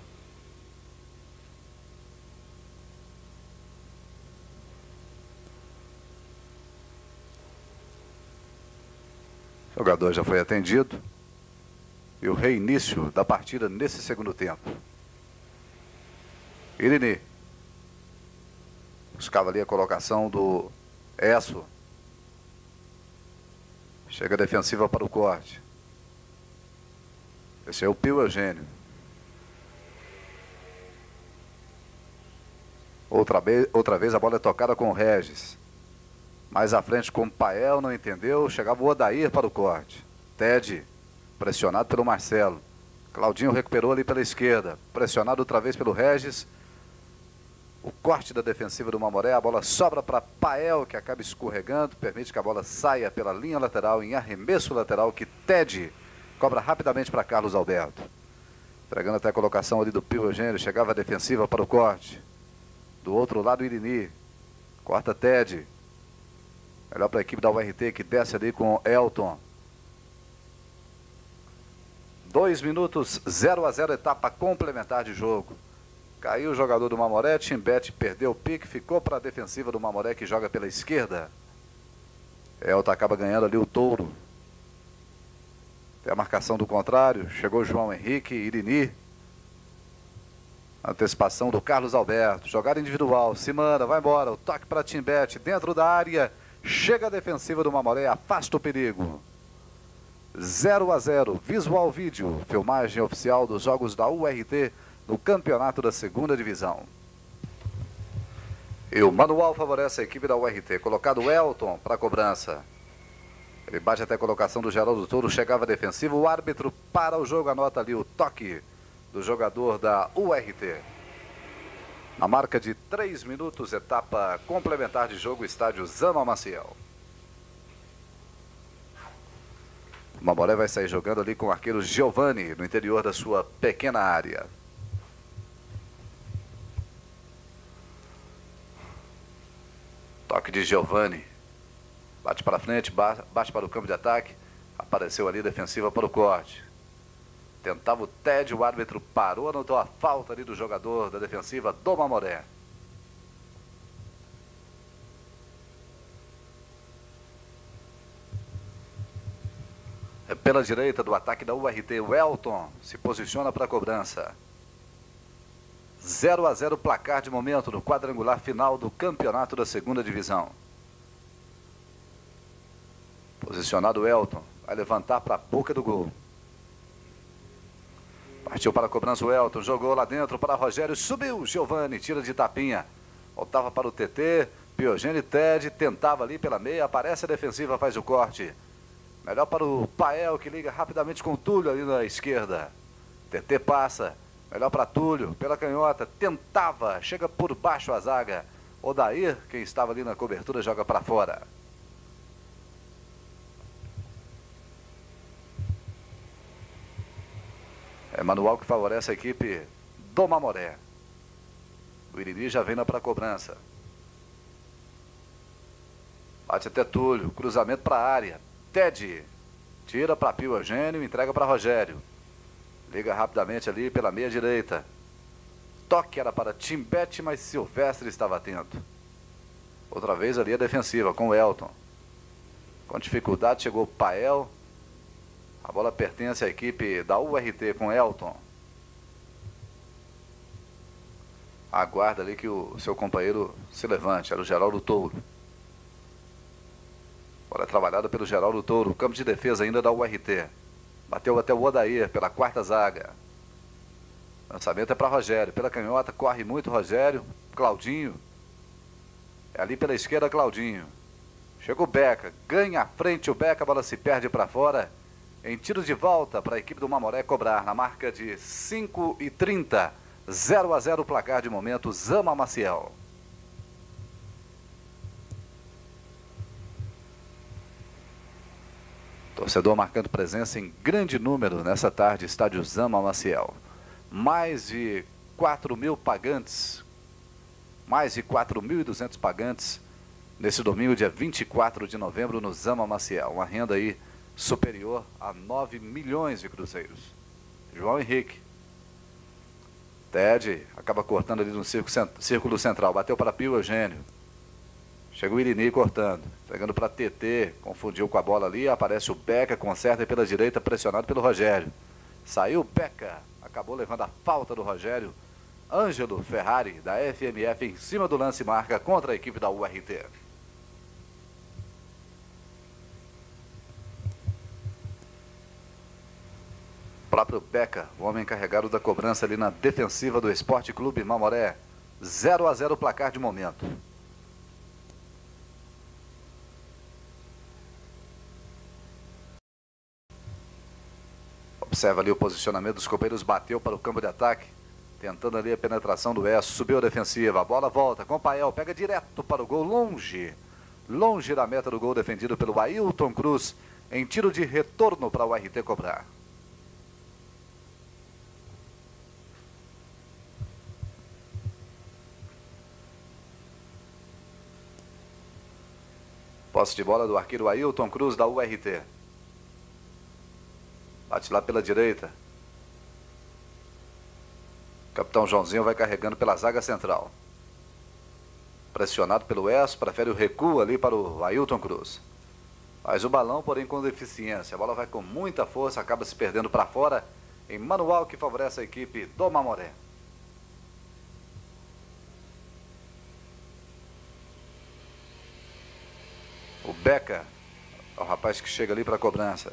G: O jogador já foi atendido. E o reinício da partida nesse segundo tempo. Irini. Buscava ali a colocação do Esso. Chega a defensiva para o corte. Esse é o Pio Eugênio. Outra vez a bola é tocada com o Regis. Mais à frente com o Pael, não entendeu. Chegava o Odair para o corte. Ted, pressionado pelo Marcelo. Claudinho recuperou ali pela esquerda. Pressionado outra vez pelo Regis. O corte da defensiva do Mamoré. A bola sobra para Pael, que acaba escorregando. Permite que a bola saia pela linha lateral em arremesso lateral, que Ted cobra rapidamente para Carlos Alberto. Entregando até a colocação ali do Pio Eugênio. Chegava a defensiva para o corte. Do outro lado, Irini. Corta Ted. Melhor para a equipe da URT, que desce ali com Elton. 2 minutos, 0-0, etapa complementar de jogo. Caiu o jogador do Mamoré, Timbete perdeu o pique, ficou para a defensiva do Mamoré, que joga pela esquerda. Elton acaba ganhando ali o Touro. Tem a marcação do contrário, chegou João Henrique, Irini. Antecipação do Carlos Alberto, jogada individual, se manda, vai embora, o toque para Timbete, dentro da área. Chega a defensiva do Mamoré, afasta o perigo. 0-0, visual vídeo, filmagem oficial dos jogos da URT no campeonato da segunda divisão. E o manual favorece a equipe da URT, colocado o Elton para a cobrança. Ele bate até a colocação do Geraldo Touro, chegava a defensiva, o árbitro para o jogo, anota ali o toque do jogador da URT. Na marca de 3 minutos, etapa complementar de jogo, estádio Zama Maciel. O Mamoré vai sair jogando ali com o arqueiro Giovani, no interior da sua pequena área. Toque de Giovani. Bate para frente, bate para o campo de ataque. Apareceu ali defensiva para o corte. Tentava o Ted, o árbitro parou, anotou a falta ali do jogador da defensiva do Mamoré. É pela direita do ataque da URT, o Elton se posiciona para a cobrança. 0-0 placar de momento no quadrangular final do campeonato da segunda divisão. Posicionado o Elton, vai levantar para a boca do gol. Partiu para a cobrança o Elton, jogou lá dentro para Rogério, subiu Giovani, tira de tapinha. Voltava para o TT, Piogênio e Ted, tentava ali pela meia, aparece a defensiva, faz o corte. Melhor para o Pael, que liga rapidamente com o Túlio ali na esquerda. TT passa, melhor para Túlio, pela canhota, tentava, chega por baixo a zaga. Odair, quem estava ali na cobertura, joga para fora. manual que favorece a equipe do Mamoré. O Iriri já vem lá para a cobrança. Bate até Túlio, cruzamento para a área. Ted tira para Pio Eugênio, entrega para Rogério. Liga rapidamente ali pela meia direita. Toque era para Timbete, mas Silvestre estava atento. Outra vez ali a defensiva com o Elton. Com dificuldade chegou o Pael. A bola pertence à equipe da URT com Elton. Aguarda ali que o seu companheiro se levante. Era o Geraldo Touro. Bola trabalhada pelo Geraldo Touro. Campo de defesa ainda da URT. Bateu até o Odair pela quarta zaga. Lançamento é para Rogério. Pela canhota corre muito Rogério. Claudinho. É ali pela esquerda Claudinho. Chega o Beca. Ganha à frente o Beca. A bola se perde para fora. Em tiro de volta para a equipe do Mamoré cobrar na marca de 5:30. 0-0 o placar de momento. Zama Maciel. Torcedor marcando presença em grande número nessa tarde, estádio Zama Maciel. Mais de 4.000 pagantes, mais de 4.200 pagantes nesse domingo, dia 24 de novembro, no Zama Maciel. Uma renda aí superior a 9 milhões de cruzeiros. João Henrique. Ted acaba cortando ali no círculo central. Bateu para Pio Eugênio. Chega o Irini cortando. Pegando para TT. Confundiu com a bola ali. Aparece o Beca. Conserta pela direita. Pressionado pelo Rogério. Saiu o Beca. Acabou levando a falta do Rogério. Ângelo Ferrari, da FMF, em cima do lance, marca contra a equipe da URT. Próprio Beca, o homem encarregado da cobrança ali na defensiva do Esporte Clube Mamoré. 0-0 o placar de momento. Observa ali o posicionamento dos companheiros. Bateu para o campo de ataque, tentando ali a penetração do Esso. Subiu a defensiva, a bola volta com o Pael. Pega direto para o gol, longe da meta do gol, defendido pelo Ailton Cruz. Em tiro de retorno para o RT cobrar. Posse de bola do arqueiro Ailton Cruz, da URT. Bate lá pela direita. Capitão Joãozinho vai carregando pela zaga central. Pressionado pelo Esso, prefere o recuo ali para o Ailton Cruz. Faz o balão, porém com deficiência. A bola vai com muita força, acaba se perdendo para fora. Em manual que favorece a equipe do Mamoré. O Beca é o rapaz que chega ali para a cobrança.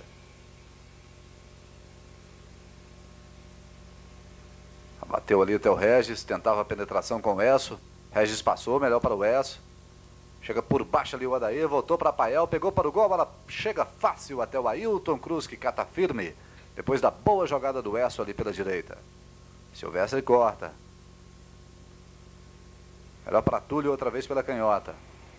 G: Bateu ali até o Regis, tentava a penetração com o Esso. Regis passou, melhor para o Esso. Chega por baixo ali o Adair, voltou para Pael, pegou para o gol, a bola chega fácil até o Ailton Cruz, que cata firme, depois da boa jogada do Esso ali pela direita. Silvestre corta. Melhor para Túlio, outra vez pela canhota.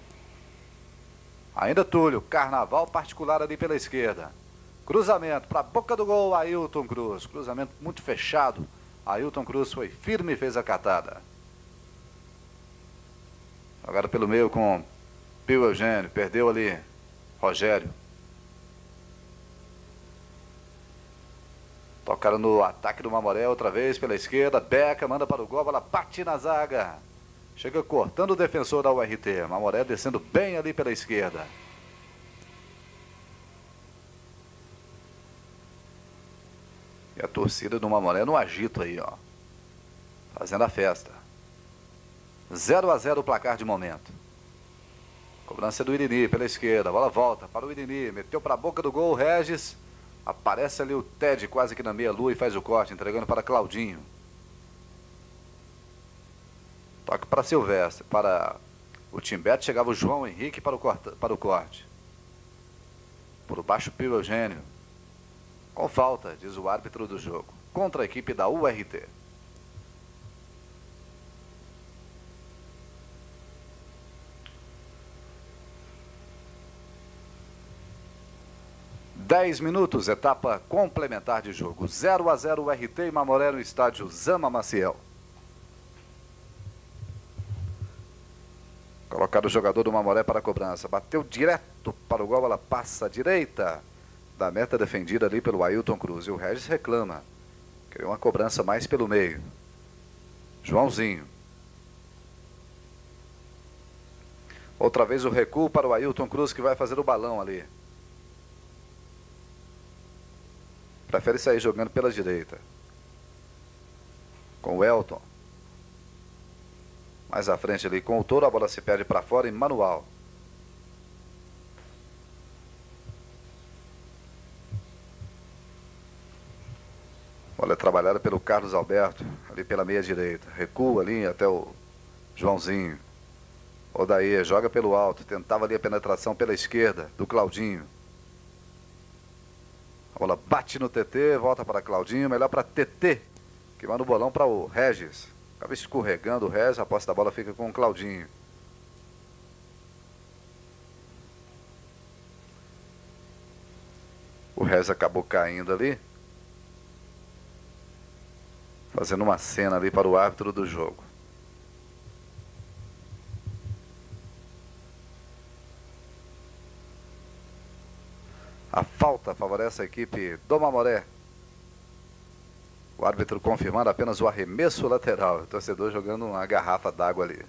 G: Ainda Túlio, carnaval particular ali pela esquerda. Cruzamento para a boca do gol, Ailton Cruz. Cruzamento muito fechado. Ailton Cruz foi firme e fez a catada. Jogado pelo meio com Pio Eugênio. Perdeu ali Rogério. Tocaram no ataque do Mamoré outra vez pela esquerda. Beca manda para o gol, a bola bate na zaga. Chega cortando o defensor da URT. Mamoré descendo bem ali pela esquerda. E a torcida do Mamoré no agito aí, ó. Fazendo a festa. 0-0 o placar de momento. Cobrança do Irini pela esquerda. A bola volta para o Irini. Meteu para a boca do gol. Regis. Aparece ali o Ted quase que na meia-lua e faz o corte, entregando para Claudinho. Toque para Silvestre. Para o Timbete chegava o João Henrique para o corte. Por baixo Pio Eugênio. Com falta, diz o árbitro do jogo. Contra a equipe da URT. 10 minutos, etapa complementar de jogo. 0-0 o RT e Mamoré no estádio Zama Maciel. Colocado o jogador do Mamoré para a cobrança. Bateu direto para o gol, ela passa à direita da meta defendida ali pelo Ailton Cruz. E o Regis reclama. Queria uma cobrança mais pelo meio. Joãozinho. Outra vez o recuo para o Ailton Cruz, que vai fazer o balão ali. Prefere sair jogando pela direita. Com o Elton. Mais à frente ali com o Touro, a bola se perde para fora em manual. Bola é trabalhada pelo Carlos Alberto, ali pela meia direita. Recua ali até o Joãozinho. Odair joga pelo alto, tentava ali a penetração pela esquerda do Claudinho. A bola bate no TT, volta para Claudinho, melhor para TT, que manda o bolão para o Regis. Acaba escorregando o Regis, a posse da bola fica com o Claudinho. O Regis acabou caindo ali, fazendo uma cena ali para o árbitro do jogo. A falta favorece a equipe do Mamoré. O árbitro confirmando apenas o arremesso lateral. O torcedor jogando uma garrafa d'água ali.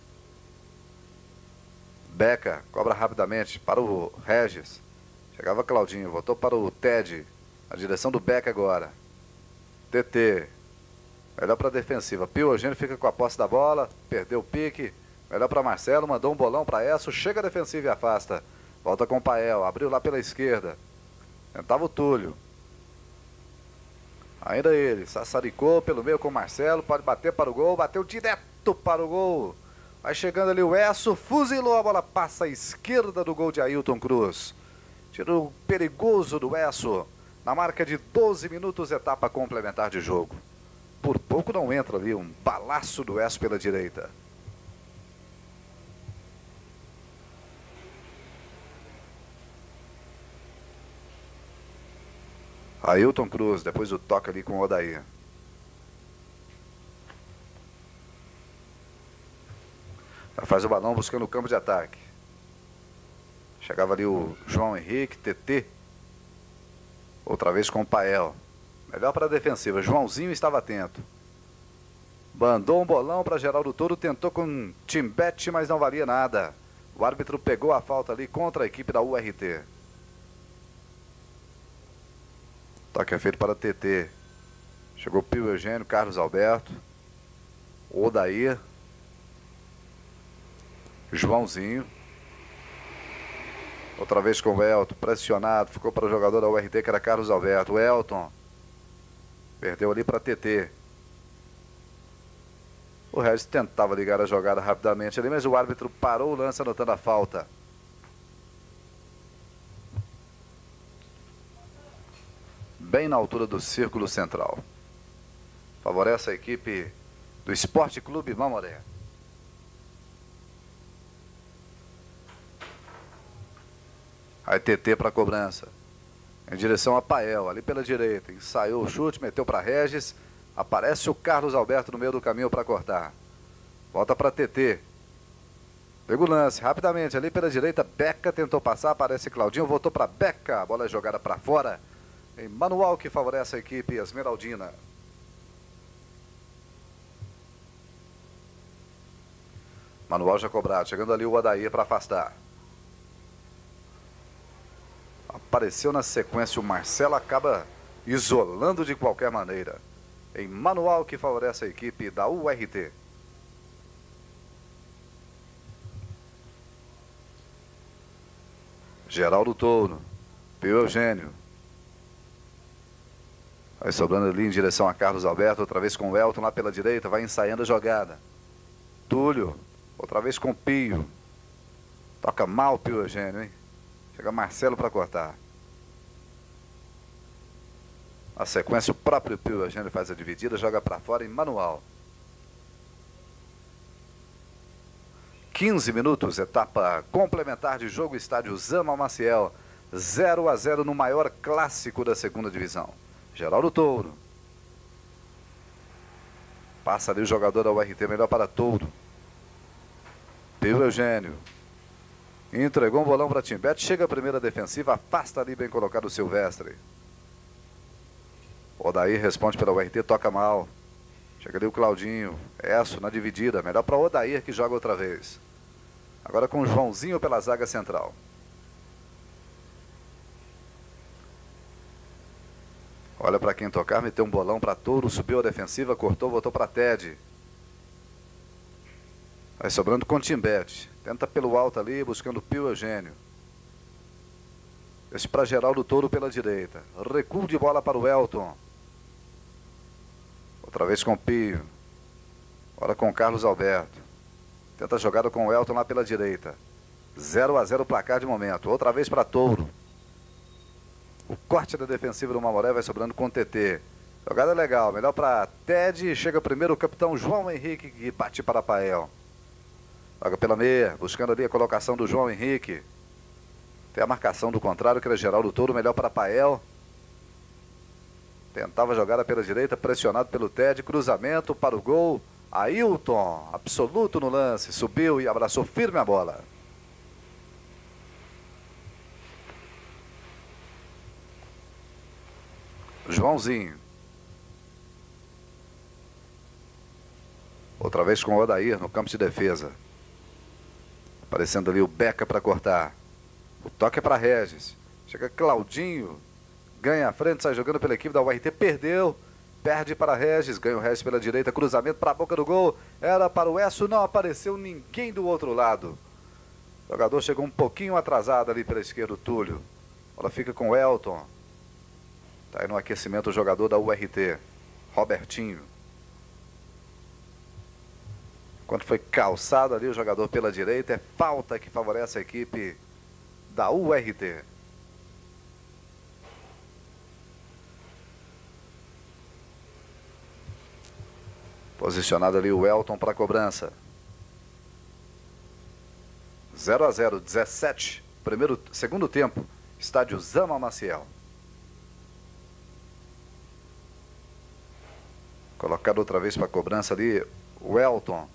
G: Beca cobra rapidamente para o Regis. Chegava Claudinho, voltou para o Ted. Na direção do Beca agora. TT. Melhor para a defensiva. Pio Eugênio fica com a posse da bola. Perdeu o pique. Melhor para Marcelo. Mandou um bolão para Esso. Chega a defensiva e afasta. Volta com o Pael. Abriu lá pela esquerda. Tentava o Túlio. Ainda ele, sassaricou pelo meio com o Marcelo, pode bater para o gol, bateu direto para o gol. Vai chegando ali o Esso, fuzilou, a bola passa à esquerda do gol de Ailton Cruz. Tiro perigoso do Esso, na marca de 12 minutos, etapa complementar de jogo. Por pouco não entra ali, um balaço do Esso pela direita. Ailton Cruz, depois o toque ali com o Odair. Já faz o balão buscando o campo de ataque. Chegava ali o João Henrique, TT. Outra vez com o Pael. Melhor para a defensiva. Joãozinho estava atento. Mandou um bolão para Geraldo Touro. Tentou com Timbete, mas não valia nada. O árbitro pegou a falta ali contra a equipe da URT. Toque é feito para TT. Chegou Pio Eugênio, Carlos Alberto, Odair, Joãozinho. Outra vez com o Elton, pressionado, ficou para o jogador da URT que era Carlos Alberto. O Elton perdeu ali para TT. O Regis tentava ligar a jogada rapidamente ali, mas o árbitro parou o lance anotando a falta. Bem na altura do círculo central. Favorece a equipe do Esporte Clube Mamoré. Aí TT para a cobrança. Em direção a Pael, ali pela direita. Ensaiou o chute, meteu para Regis. Aparece o Carlos Alberto no meio do caminho para cortar. Volta para TT. Pega o lance, rapidamente, ali pela direita. Beca tentou passar, aparece Claudinho, voltou para Beca. A bola é jogada para fora. Em manual que favorece a equipe esmeraldina. Manual já cobrado. Chegando ali o Odair para afastar. Apareceu na sequência o Marcelo. Acaba isolando de qualquer maneira. Em manual que favorece a equipe da URT. Geraldo Touro. Pio Eugênio. Vai sobrando ali em direção a Carlos Alberto, outra vez com o Elton lá pela direita, vai ensaiando a jogada. Túlio, outra vez com o Pio. Toca mal o Pio Eugênio, hein? Chega Marcelo para cortar. A sequência, o próprio Pio Eugênio faz a dividida, joga para fora em manual. 15 minutos, etapa complementar de jogo, estádio Zama Maciel. 0 a 0 no maior clássico da segunda divisão. Geraldo Touro. Passa ali o jogador da URT, melhor para Touro. Pio Eugênio. Entregou um bolão para Timbete. Chega a primeira defensiva. Afasta ali, bem colocado o Silvestre. Odair responde pela URT, toca mal. Chega ali o Claudinho. Esso na dividida. Melhor para Odair, que joga outra vez. Agora com o Joãozinho pela zaga central. Olha para quem tocar, meteu um bolão para Touro, subiu a defensiva, cortou, voltou para Ted. Vai sobrando com Timbete. Tenta pelo alto ali, buscando o Pio Eugênio. Esse para Geraldo Touro pela direita. Recuo de bola para o Elton. Outra vez com o Pio. Agora com o Carlos Alberto. Tenta a jogada com o Elton lá pela direita. 0 a 0 o placar de momento. Outra vez para Touro. O corte da defensiva do Mamoré vai sobrando com o TT. Jogada legal, melhor para Ted. Chega primeiro o capitão João Henrique, que bate para Pael. Joga pela meia, buscando ali a colocação do João Henrique. Tem a marcação do contrário, que era Geraldo Touro, melhor para Pael. Tentava a jogada pela direita, pressionado pelo Ted. Cruzamento para o gol. Ailton, absoluto no lance. Subiu e abraçou firme a bola. Joãozinho. Outra vez com o Odair no campo de defesa. Aparecendo ali o Beca para cortar. O toque é para Regis. Chega Claudinho. Ganha a frente, sai jogando pela equipe da URT. Perdeu. Perde para Regis. Ganha o Regis pela direita. Cruzamento para a boca do gol. Era para o Esso. Não apareceu ninguém do outro lado. O jogador chegou um pouquinho atrasado ali pela esquerda, o Túlio. Ela fica com o Elton. Está aí no aquecimento o jogador da URT, Robertinho. Quando foi calçado ali o jogador pela direita, é falta que favorece a equipe da URT. Posicionado ali o Elton para a cobrança. 0 a 0, 17, segundo tempo, estádio Zama Maciel. Colocado outra vez para a cobrança ali, o Elton.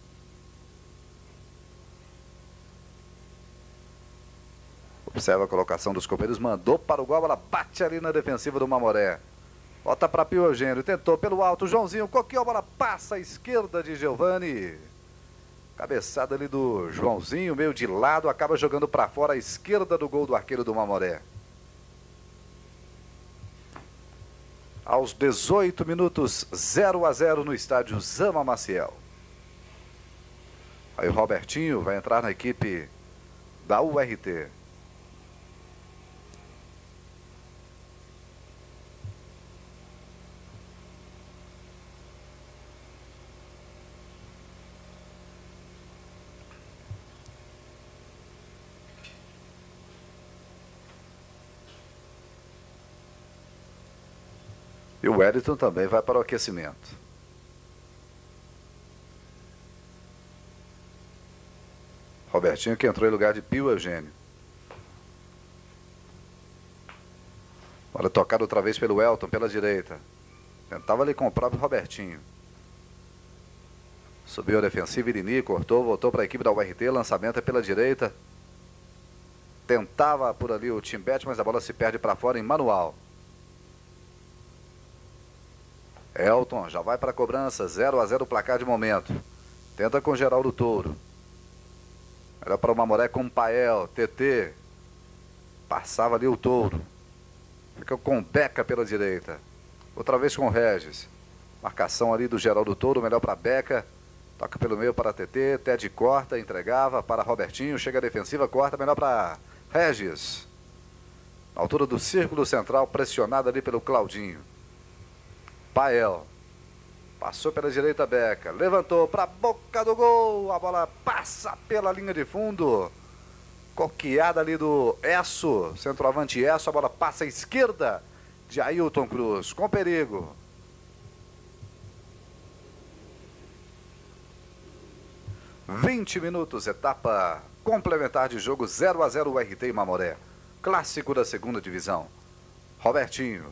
G: Observa a colocação dos companheiros, mandou para o gol, ela bate ali na defensiva do Mamoré. Volta para Pio Eugênio, tentou pelo alto, Joãozinho, coqueou, a bola passa à esquerda de Giovani. Cabeçada ali do Joãozinho, meio de lado, acaba jogando para fora à esquerda do gol do arqueiro do Mamoré. Aos 18 minutos, 0 a 0 no estádio Zama Maciel. Aí o Robertinho vai entrar na equipe da URT. E o Wellington também vai para o aquecimento. Robertinho que entrou em lugar de Pio Eugênio. Olha, tocado outra vez pelo Elton, pela direita. Tentava ali com o próprio Robertinho. Subiu a defensiva, Irini, cortou, voltou para a equipe da URT. Lançamento é pela direita. Tentava por ali o Timbete, mas a bola se perde para fora em manual. Elton já vai para a cobrança, 0 a 0 o placar de momento. Tenta com Geraldo Touro. Era para o Mamoré com o Pael, TT. Passava ali o Touro. Fica com o Beca pela direita. Outra vez com o Regis. Marcação ali do Geraldo Touro, melhor para Beca. Toca pelo meio para TT, Ted corta, entregava para Robertinho. Chega a defensiva, corta, melhor para Regis. Na altura do círculo central, pressionado ali pelo Claudinho. Pael. Passou pela direita Beca. Levantou para a boca do gol. A bola passa pela linha de fundo. Coqueada ali do Esso. Centroavante Esso. A bola passa à esquerda de Ailton Cruz. Com perigo. (20 minutos, etapa complementar de jogo, 0 a 0 URT e Mamoré. clássico da segunda divisão. Robertinho.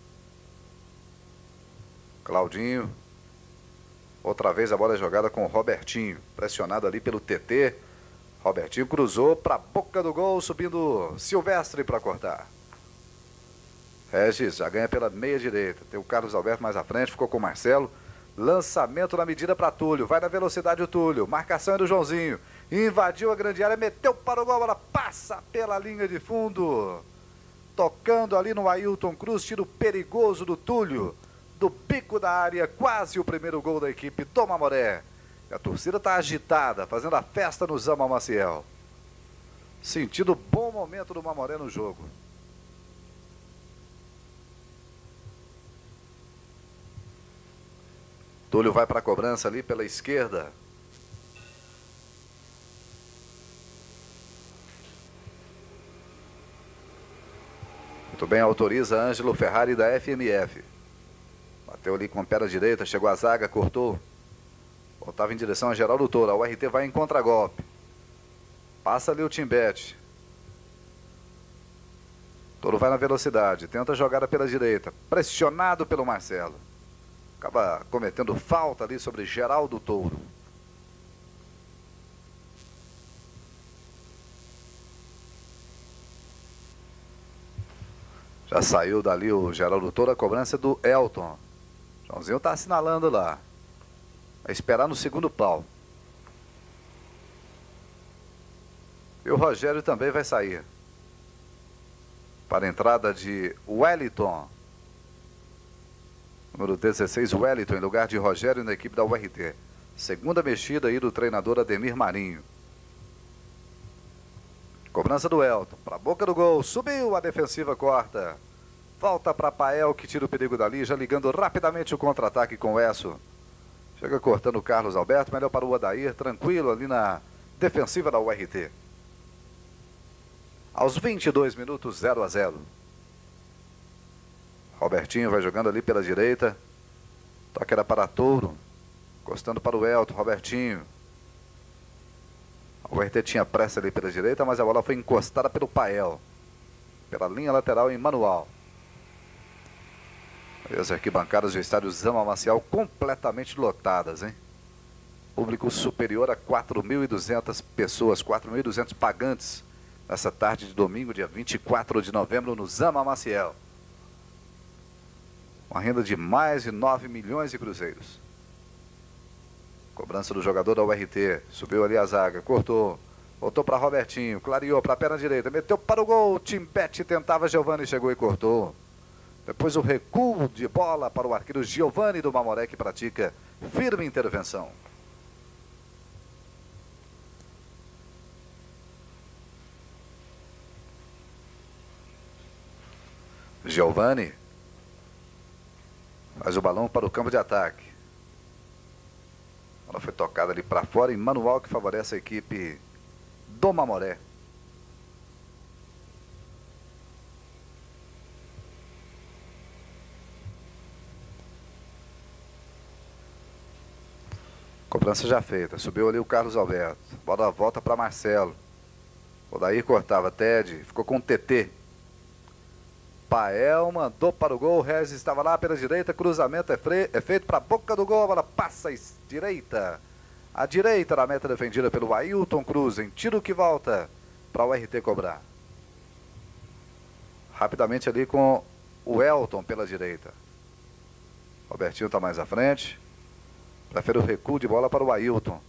G: Claudinho. Outra vez a bola é jogada com o Robertinho, pressionado ali pelo TT. Robertinho cruzou para a boca do gol, subindo Silvestre para cortar. Regis já ganha pela meia direita. Tem o Carlos Alberto mais à frente, ficou com o Marcelo. Lançamento na medida para Túlio. Vai na velocidade o Túlio. Marcação é do Joãozinho. Invadiu a grande área, meteu para o gol. Ela passa pela linha de fundo. Tocando ali no Ailton Cruz. Tiro perigoso do Túlio. Do bico da área, quase o primeiro gol da equipe do Mamoré. E a torcida está agitada, fazendo a festa no Zama Maciel. Sentindo o bom momento do Mamoré no jogo. Túlio vai para a cobrança ali pela esquerda. Muito bem, autoriza Ângelo Ferrari da FMF. Bateu ali com a perna direita, chegou a zaga, cortou. Voltava em direção a Geraldo Toura. O RT vai em contragolpe. Passa ali o Timbete. Touro vai na velocidade, tenta a jogada pela direita. Pressionado pelo Marcelo. Acaba cometendo falta ali sobre Geraldo Touro. Já saiu dali o Geraldo Touro, a cobrança do Elton. Joãozinho está assinalando lá. Vai esperar no segundo pau. E o Rogério também vai sair. Para a entrada de Wellington. Número 16, Wellington, em lugar de Rogério na equipe da URT. Segunda mexida aí do treinador Ademir Marinho. Cobrança do Elton. Para a boca do gol. Subiu, a defensiva corta. Volta para Pael, que tira o perigo dali, já ligando rapidamente o contra-ataque com o Esso. Chega cortando o Carlos Alberto, melhor para o Odair, tranquilo ali na defensiva da URT. Aos 22 minutos, 0 a 0. Robertinho vai jogando ali pela direita. Toque era para Touro. Encostando para o Elton, Robertinho. A URT tinha pressa ali pela direita, mas a bola foi encostada pelo Pael. Pela linha lateral em Manual. As arquibancadas do estádio Zama Maciel completamente lotadas, hein? Público superior a 4.200 pessoas, 4.200 pagantes nessa tarde de domingo, dia 24 de novembro, no Zama Maciel. Uma renda de mais de 9 milhões de cruzeiros. Cobrança do jogador da URT. Subiu ali a zaga, cortou. Voltou para Robertinho, clareou para a perna direita, meteu para o gol. Timbete tentava, Giovani chegou e cortou. Depois o recuo de bola para o arqueiro Giovani do Mamoré, que pratica firme intervenção. Giovani faz o balão para o campo de ataque. Ela foi tocada ali para fora em Manual, que favorece a equipe do Mamoré. Cobrança já feita. Subiu ali o Carlos Alberto. Bola volta para Marcelo. O Daí cortava. Ted ficou com o TT. Pael mandou para o gol. O Regis estava lá pela direita. Cruzamento é feito para a boca do gol. A bola passa à direita. A direita da meta defendida pelo Ailton Cruz. Em tiro que volta para o RT cobrar. Rapidamente ali com o Elton pela direita. Robertinho está mais à frente. Prefere o recuo de bola para o Ailton.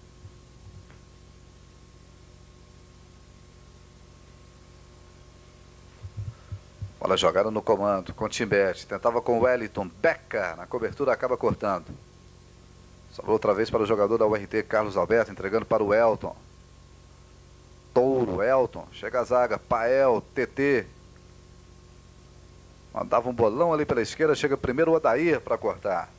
G: Bola jogada no comando com Timbete. Tentava com o Wellington. Beca na cobertura, acaba cortando. Sobrou outra vez para o jogador da URT, Carlos Alberto, entregando para o Elton. Touro, Elton. Chega a zaga. Pael, TT. Mandava um bolão ali pela esquerda. Chega primeiro o Odair para cortar.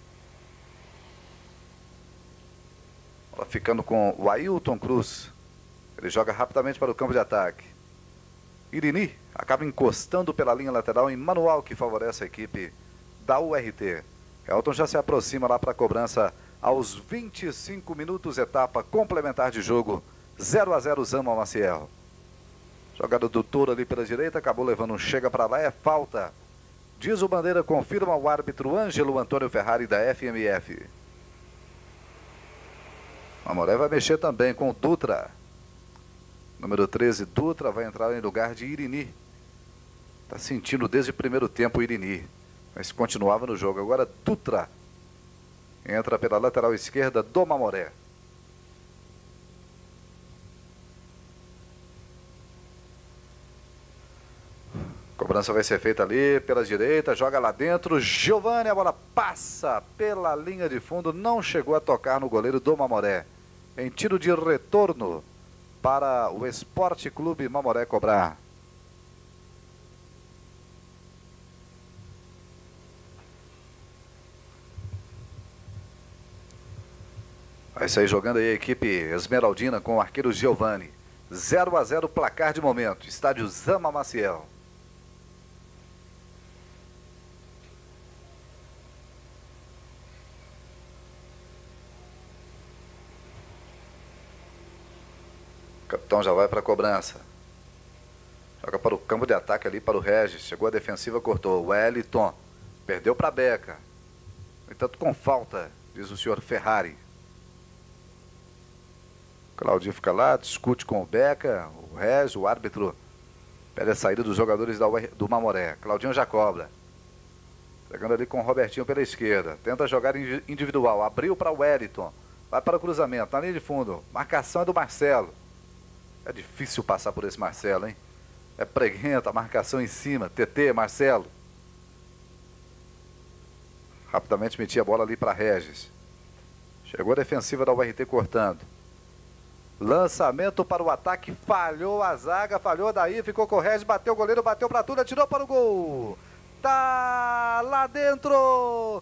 G: Bola ficando com o Ailton Cruz. Ele joga rapidamente para o campo de ataque. Irini acaba encostando pela linha lateral em Manual, que favorece a equipe da URT. Elton já se aproxima lá para a cobrança aos 25 minutos, etapa complementar de jogo. 0 a 0 Zama Maciel. Jogada do Touro ali pela direita, acabou levando um chega para lá, é falta. Diz o Bandeira, confirma o árbitro Ângelo Antônio Ferrari da FMF. Mamoré vai mexer também com o Dutra. Número 13, Dutra, vai entrar em lugar de Irini. Está sentindo desde o primeiro tempo o Irini, mas continuava no jogo. Agora Dutra entra pela lateral esquerda do Mamoré. Cobrança vai ser feita ali pela direita, joga lá dentro, Giovani, a bola passa pela linha de fundo, não chegou a tocar no goleiro do Mamoré. Em tiro de retorno para o Esporte Clube Mamoré cobrar. Vai sair jogando aí a equipe esmeraldina com o arqueiro Giovani. 0-0 placar de momento, estádio Zama Maciel. O capitão já vai para a cobrança. Joga para o campo de ataque ali para o Regis. Chegou a defensiva, cortou. O Wellington perdeu para a Beca. No entanto, com falta, diz o senhor Ferrari. Claudinho fica lá, discute com o Beca. O Regis, o árbitro, pede a saída dos jogadores do Mamoré. Claudinho já cobra. Chegando ali com o Robertinho pela esquerda. Tenta jogar individual. Abriu para o Wellington. Vai para o cruzamento. Na linha de fundo. Marcação é do Marcelo. É difícil passar por esse Marcelo, hein? É preguenta, marcação em cima. TT, Marcelo. Rapidamente metia a bola ali para Regis. Chegou a defensiva da URT cortando. Lançamento para o ataque. Falhou a zaga, falhou daí. Ficou com o Regis, bateu o goleiro, bateu para tudo, atirou para o gol. Tá lá dentro.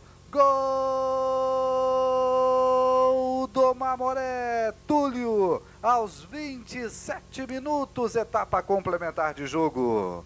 G: Gol do Mamoré. Túlio. Aos 27 minutos, etapa complementar de jogo.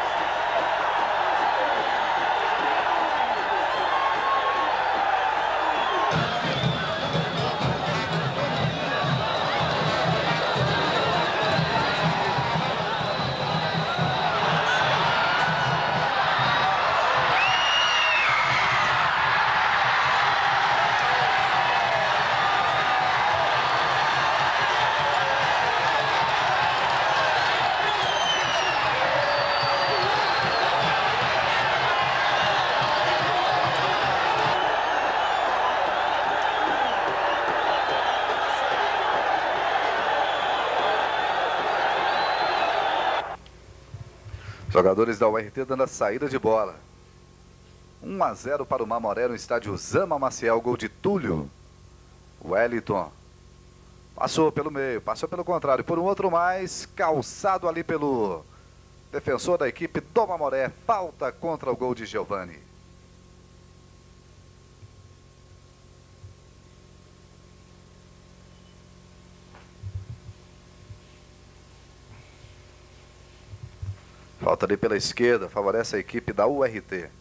G: Jogadores da URT dando a saída de bola. 1-0 para o Mamoré no estádio Zama Maciel. Gol de Túlio. Wellington passou pelo meio, passou pelo contrário, por um outro mais, calçado ali pelo defensor da equipe do Mamoré. Falta contra o gol de Giovani. Falta ali pela esquerda, favorece a equipe da URT.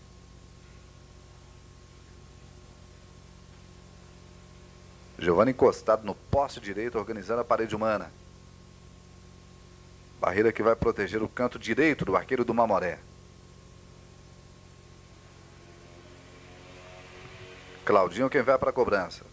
G: Giovani encostado no poste direito, organizando a parede humana. Barreira que vai proteger o canto direito do arqueiro do Mamoré. Claudinho quem vai para a cobrança.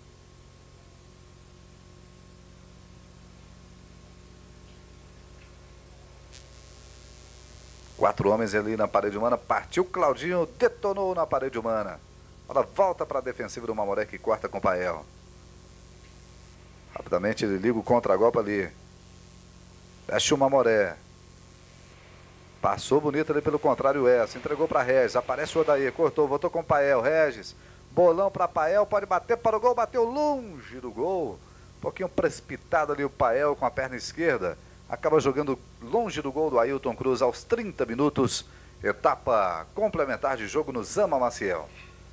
G: Quatro homens ali na parede humana. Partiu Claudinho, detonou na parede humana. Ela volta para a defensiva do Mamoré que corta com o Pael. Rapidamente ele liga o contra-golpe ali. Fecha o Mamoré. Passou bonito ali pelo contrário essa. Entregou para Regis. Aparece o Odair. Cortou, voltou com o Pael. Regis. Bolão para Pael. Pode bater para o gol. Bateu longe do gol. Um pouquinho precipitado ali o Pael com a perna esquerda. Acaba jogando longe do gol do Ailton Cruz aos 30 minutos. Etapa complementar de jogo no Zama Maciel.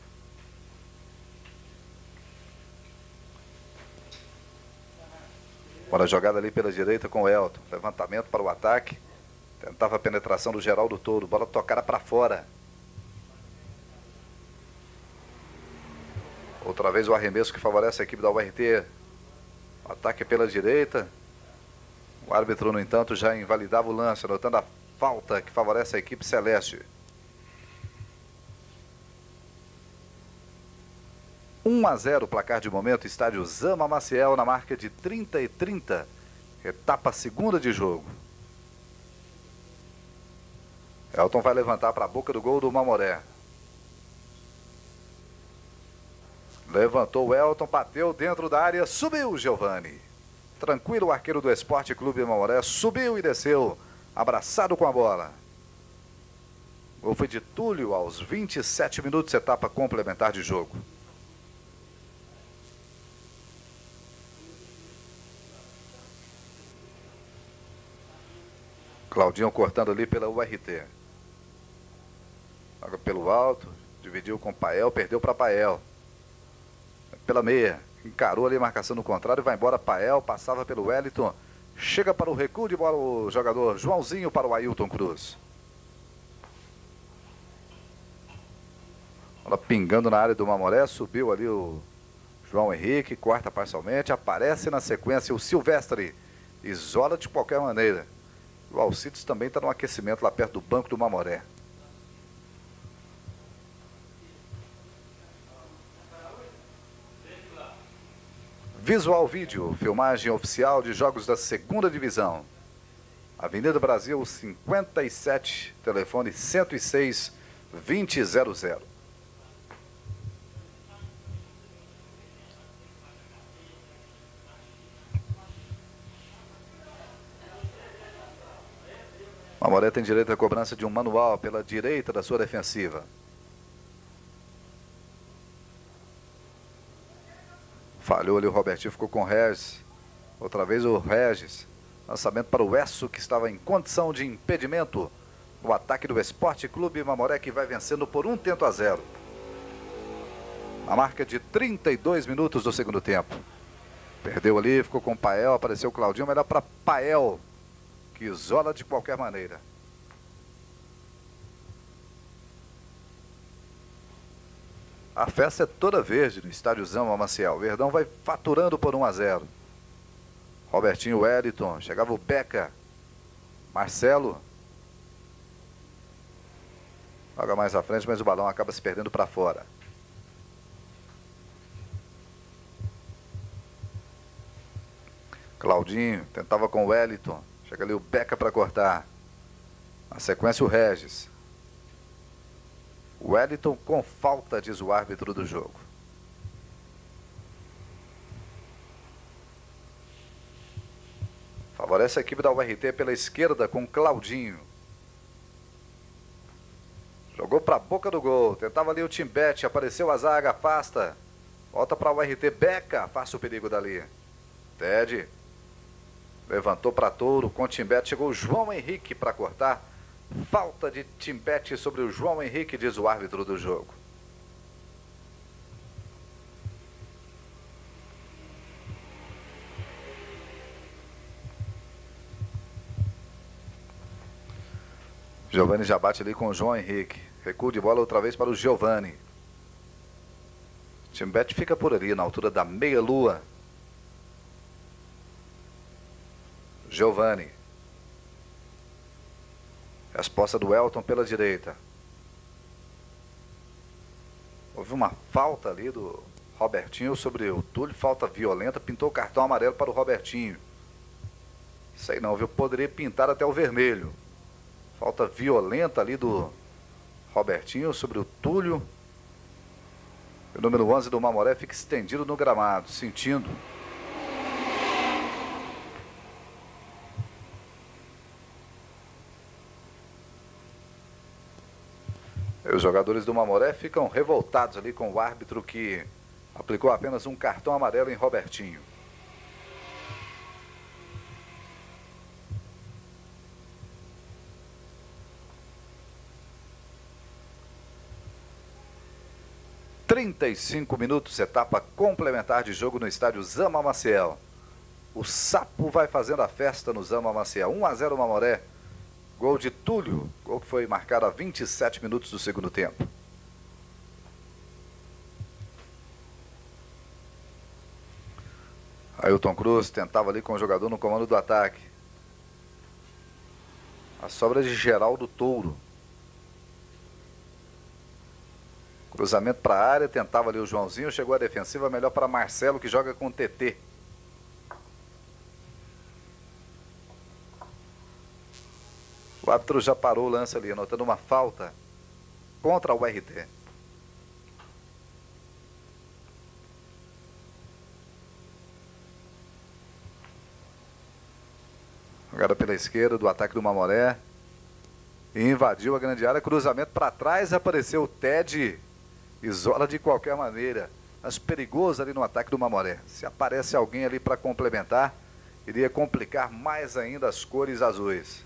G: Bola jogada ali pela direita com o Elton. Levantamento para o ataque. Tentava a penetração do Geraldo Touro. Bola tocada para fora. Outra vez o arremesso que favorece a equipe da URT. Ataque pela direita. O árbitro, no entanto, já invalidava o lance, anotando a falta que favorece a equipe celeste. 1-0 o placar de momento, estádio Zama Maciel na marca de 30-30, etapa segunda de jogo. Elton vai levantar para a boca do gol do Mamoré. Levantou o Elton, bateu dentro da área, subiu o Giovani. Tranquilo o arqueiro do Esporte Clube Mamoré, subiu e desceu, abraçado com a bola. O gol foi de Túlio aos 27 minutos, etapa complementar de jogo. Claudinho cortando ali pela URT. Joga pelo alto, dividiu com Pael, perdeu para Pael. Pela meia, encarou ali a marcação no contrário, vai embora Pael, passava pelo Wellington. Chega para o recuo de bola o jogador Joãozinho para o Ailton Cruz. Bola pingando na área do Mamoré, subiu ali o João Henrique, corta parcialmente, aparece na sequência o Silvestre. Isola de qualquer maneira. O Alcides também está no aquecimento lá perto do banco do Mamoré. Visual Vídeo, filmagem oficial de jogos da segunda divisão. Avenida Brasil 57, telefone 106-2000. Mamoré tem direito à cobrança de um manual pela direita da sua defensiva. Falhou ali o Robertinho, ficou com o Regis. Outra vez o Regis. Lançamento para o Esso, que estava em condição de impedimento. O ataque do Esporte Clube Mamoré, que vai vencendo por 1-0. Na marca de 32 minutos do segundo tempo. Perdeu ali, ficou com o Pael, apareceu o Claudinho, melhor para Pael, que isola de qualquer maneira. A festa é toda verde no estádio Zama Maciel. Verdão vai faturando por 1-0. Robertinho, Wellington, chegava o Beca, Marcelo. Joga mais à frente, mas o balão acaba se perdendo para fora. Claudinho tentava com o Wellington. Chega ali o Beca para cortar. Na sequência o Regis. Wellington com falta, diz o árbitro do jogo. Favorece a equipe da URT pela esquerda com Claudinho. Jogou para a boca do gol. Tentava ali o Timbete. Apareceu a zaga, afasta. Volta para a URT. Beca, afasta o perigo dali. Ted. Levantou para Touro com Timbete. Chegou o João Henrique para cortar. Falta de Timbete sobre o João Henrique, diz o árbitro do jogo. Giovani já bate ali com o João Henrique. Recuo de bola outra vez para o Giovani. Timbete fica por ali, na altura da meia-lua. Giovani. Resposta do Elton pela direita. Houve uma falta ali do Robertinho sobre o Túlio. Falta violenta. Pintou o cartão amarelo para o Robertinho. Sei não, viu? Poderia pintar até o vermelho. Falta violenta ali do Robertinho sobre o Túlio. O número 11 do Mamoré fica estendido no gramado, sentindo. Os jogadores do Mamoré ficam revoltados ali com o árbitro que aplicou apenas um cartão amarelo em Robertinho. (35 minutos, etapa complementar de jogo no estádio Zama Maciel. O Sapo vai fazendo a festa no Zama Maciel. 1-0 Mamoré. Gol de Túlio, gol que foi marcado a 27 minutos do segundo tempo. Ailton Cruz tentava ali com o jogador no comando do ataque. A sobra de Geraldo Touro. Cruzamento para a área, tentava ali o Joãozinho, chegou a defensiva, melhor para Marcelo, que joga com o TT. O árbitro já parou o lance ali, anotando uma falta contra o RT. Jogada pela esquerda do ataque do Mamoré. E invadiu a grande área, cruzamento para trás, apareceu o Ted. Isola de qualquer maneira, mas perigoso ali no ataque do Mamoré. Se aparece alguém ali para complementar, iria complicar mais ainda as cores azuis.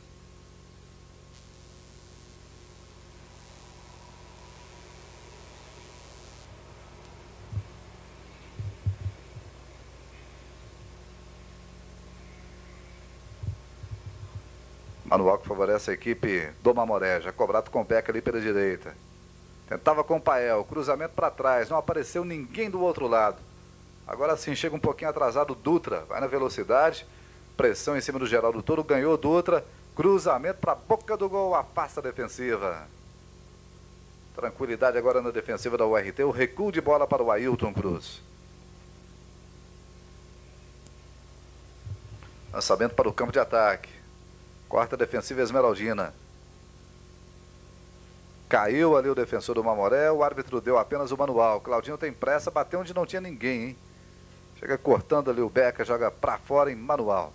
G: Manual que favorece a equipe do Mamoré, já cobrado com o Beca ali pela direita. Tentava com o Pael, cruzamento para trás, não apareceu ninguém do outro lado. Agora sim, chega um pouquinho atrasado o Dutra, vai na velocidade, pressão em cima do Geraldo Touro, ganhou o Dutra, cruzamento para a boca do gol, afasta a defensiva. Tranquilidade agora na defensiva da URT, o recuo de bola para o Ailton Cruz. Lançamento para o campo de ataque. Corta a defensiva Esmeraldina. Caiu ali o defensor do Mamoré, o árbitro deu apenas o manual. Claudinho tem pressa, bateu onde não tinha ninguém, hein? Chega cortando ali o Beca, joga pra fora em manual.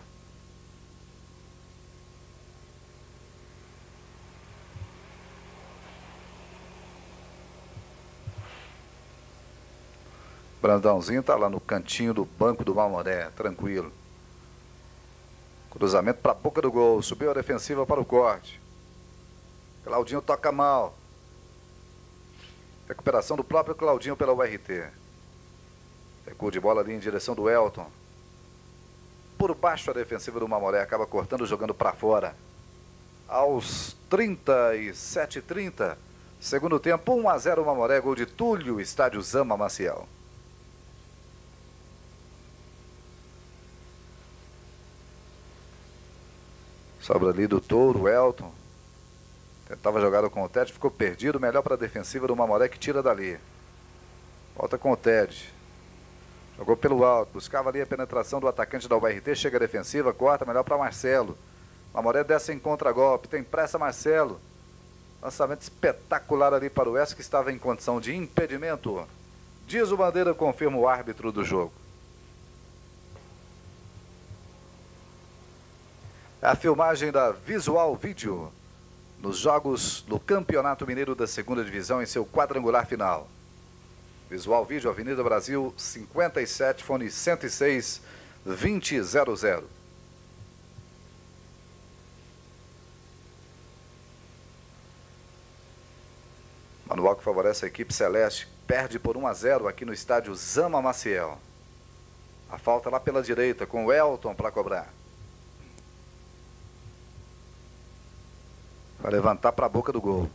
G: Brandãozinho tá lá no cantinho do banco do Mamoré, tranquilo. Cruzamento para a boca do gol, subiu a defensiva para o corte. Claudinho toca mal. Recuperação do próprio Claudinho pela URT. Recuo de bola ali em direção do Elton. Por baixo a defensiva do Mamoré, acaba cortando, jogando para fora. Aos 37:30, segundo tempo, 1-0 Mamoré, gol de Túlio, estádio Zama Maciel. Sobra ali do Touro, Elton. Tentava jogar com o Ted, ficou perdido. Melhor para a defensiva do Mamoré, que tira dali. Volta com o Ted. Jogou pelo alto, buscava ali a penetração do atacante da URT. Chega a defensiva, corta, melhor para Marcelo. Mamoré desce em contra-golpe, tem pressa Marcelo. Lançamento espetacular ali para o S, que estava em condição de impedimento. Diz o Bandeira, confirma o árbitro do jogo. A filmagem da Visual Vídeo nos jogos do Campeonato Mineiro da Segunda Divisão em seu quadrangular final. Visual Vídeo, Avenida Brasil 57, fone 106 2000. Manual que favorece a equipe celeste, perde por 1-0 aqui no estádio Zama Maciel. A falta lá pela direita com o Elton para cobrar. Vai levantar para a boca do gol.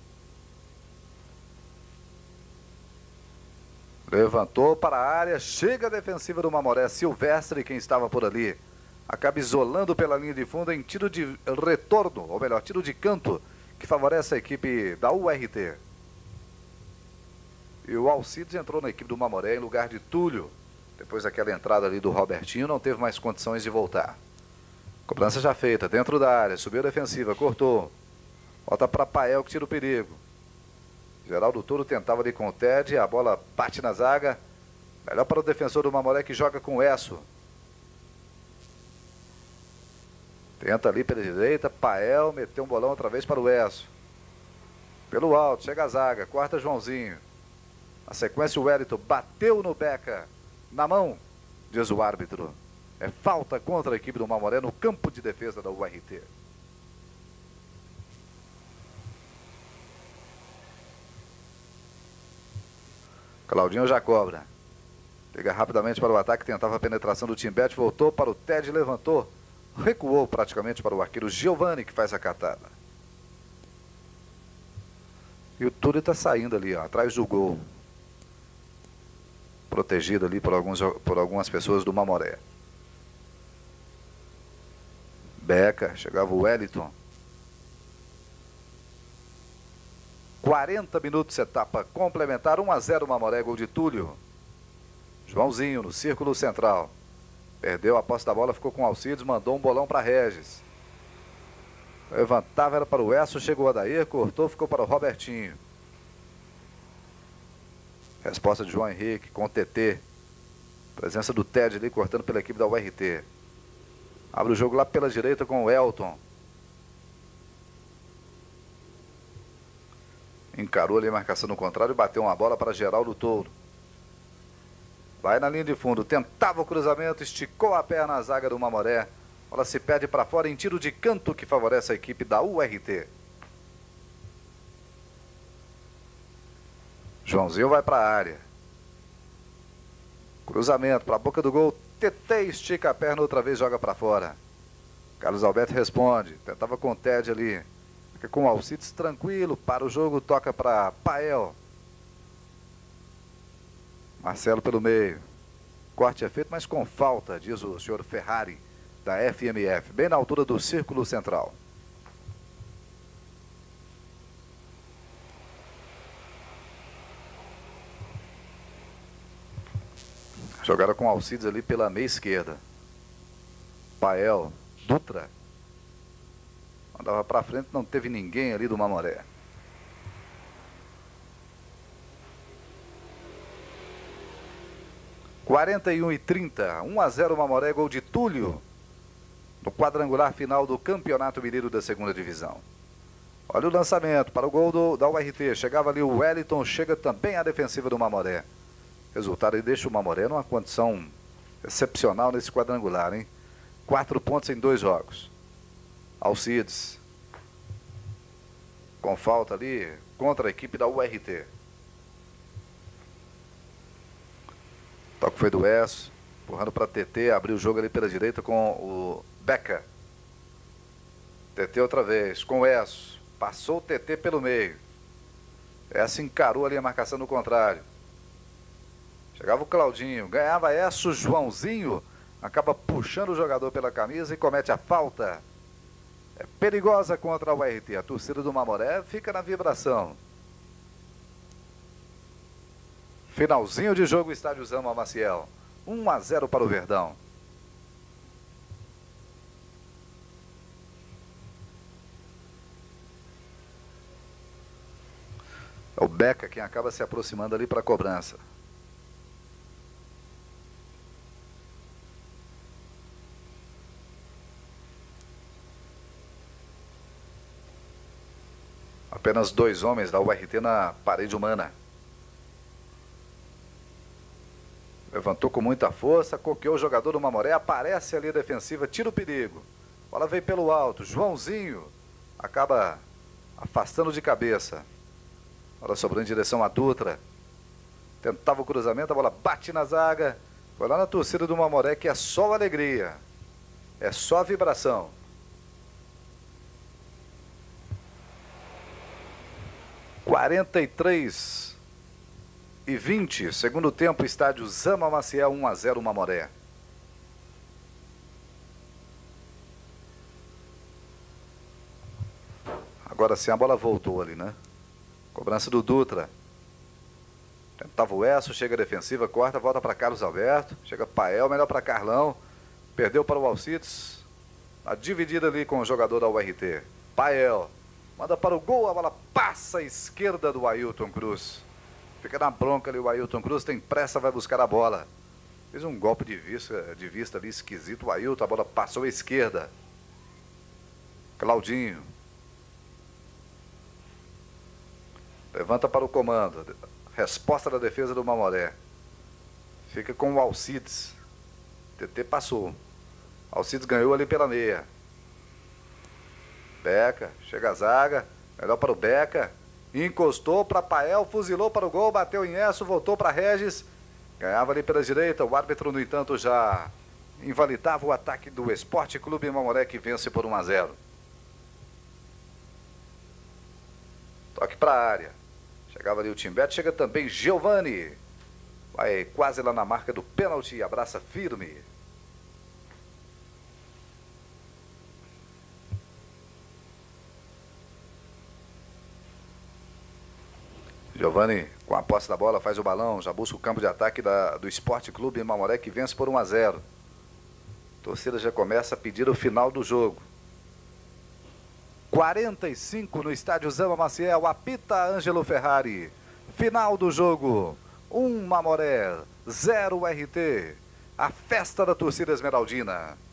G: Levantou para a área, chega a defensiva do Mamoré, Silvestre, quem estava por ali. Acaba isolando pela linha de fundo em tiro de retorno, ou melhor, tiro de canto, que favorece a equipe da URT. E o Alcides entrou na equipe do Mamoré em lugar de Túlio. Depois daquela entrada ali do Robertinho, não teve mais condições de voltar. Cobrança já feita, dentro da área, subiu a defensiva, cortou. Volta para Pael, que tira o perigo. Geraldo Touro tentava ali com o Ted, a bola bate na zaga. Melhor para o defensor do Mamoré, que joga com o Esso. Tenta ali pela direita, Pael meteu um bolão outra vez para o Esso. Pelo alto, chega a zaga, corta Joãozinho. Na sequência o Wellington bateu no Beca. Na mão, diz o árbitro. É falta contra a equipe do Mamoré no campo de defesa da URT. Claudinho já cobra. Liga rapidamente para o ataque, tentava a penetração do Timbete, voltou para o Ted, levantou, recuou praticamente para o arqueiro Giovanni, que faz a catada. E o Túlio está saindo ali, ó, atrás do gol. Protegido ali por algumas pessoas do Mamoré. Beca, chegava o Wellington. 40 minutos, etapa complementar, 1-0 Mamoré, gol de Túlio. Joãozinho no círculo central. Perdeu a posse da bola, ficou com Alcides, mandou um bolão para Regis. Levantava, era para o Esso, chegou o Adair, cortou, ficou para o Robertinho. Resposta de João Henrique com o TT. Presença do Ted ali, cortando pela equipe da URT. Abre o jogo lá pela direita com o Elton. Encarou ali a marcação no contrário e bateu uma bola para Geraldo Touro. Vai na linha de fundo, tentava o cruzamento, esticou a perna na zaga do Mamoré. A bola se perde para fora em tiro de canto que favorece a equipe da URT. Joãozinho vai para a área. Cruzamento para a boca do gol. TT estica a perna, outra vez joga para fora. Carlos Alberto responde. Tentava com o Ted ali. Fica com o Alcides tranquilo. Para o jogo, toca para Pael. Marcelo pelo meio. Corte é feito, mas com falta, diz o senhor Ferrari, da FMF, bem na altura do círculo central. Jogaram com Alcides ali pela meia esquerda. Pael, Dutra. Mandava para frente, não teve ninguém ali do Mamoré. (41:30), 1-0 Mamoré, gol de Túlio, no quadrangular final do Campeonato Mineiro da segunda divisão. Olha o lançamento para o gol da URT. Chegava ali o Wellington, chega também a defensiva do Mamoré. Resultado aí deixa o Mamoré numa condição excepcional nesse quadrangular, hein? 4 pontos em 2 jogos. Alcides, com falta ali contra a equipe da URT. Toque foi do Esso, empurrando para TT, abriu o jogo ali pela direita com o Beca. TT outra vez, com o Esso, passou o TT pelo meio. Esso encarou ali a marcação no contrário. Chegava o Claudinho, ganhava Esso, Joãozinho acaba puxando o jogador pela camisa e comete a falta. É perigosa contra a URT, a torcida do Mamoré fica na vibração. Finalzinho de jogo, estádio Zama Maciel. 1-0 para o Verdão. É o Beca quem acaba se aproximando ali para a cobrança. Apenas 2 homens da URT na parede humana. Levantou com muita força, coqueou o jogador do Mamoré, aparece ali a defensiva, tira o perigo. Bola veio pelo alto, Joãozinho acaba afastando de cabeça. Bola sobrando em direção a Dutra. Tentava o cruzamento, a bola bate na zaga. Foi lá na torcida do Mamoré, que é só alegria. É só vibração. (43:20), segundo tempo, estádio Zama Maciel, 1-0 Mamoré. Agora sim a bola voltou ali, né? Cobrança do Dutra. Tentava o Esso, chega a defensiva, corta, volta para Carlos Alberto. Chega Pael, melhor para Carlão. Perdeu para o Alcides. A dividida ali com o jogador da URT. Pael manda para o gol, a bola passa à esquerda do Ailton Cruz. Fica na bronca ali o Ailton Cruz, tem pressa, vai buscar a bola. Fez um golpe de vista ali esquisito o Ailton, a bola passou à esquerda. Claudinho. Levanta para o comando. Resposta da defesa do Mamoré. Fica com o Alcides. TT passou. Alcides ganhou ali pela meia. Beca, chega a zaga. Melhor para o Beca. Encostou para Pael, fuzilou para o gol, bateu em Esso, voltou para Regis. Ganhava ali pela direita. O árbitro, no entanto, já invalidava o ataque do Esporte Clube Mamoré, que vence por 1-0. Toque para a área. Chegava ali o Timbete, chega também Giovani. Vai quase lá na marca do pênalti e abraça firme. Giovani, com a posse da bola, faz o balão, já busca o campo de ataque do Esporte Clube Mamoré, que vence por 1-0. A torcida já começa a pedir o final do jogo. 45 no estádio Zama Maciel, apita Ângelo Ferrari. Final do jogo, 1 Mamoré, 0 RT. A festa da torcida esmeraldina.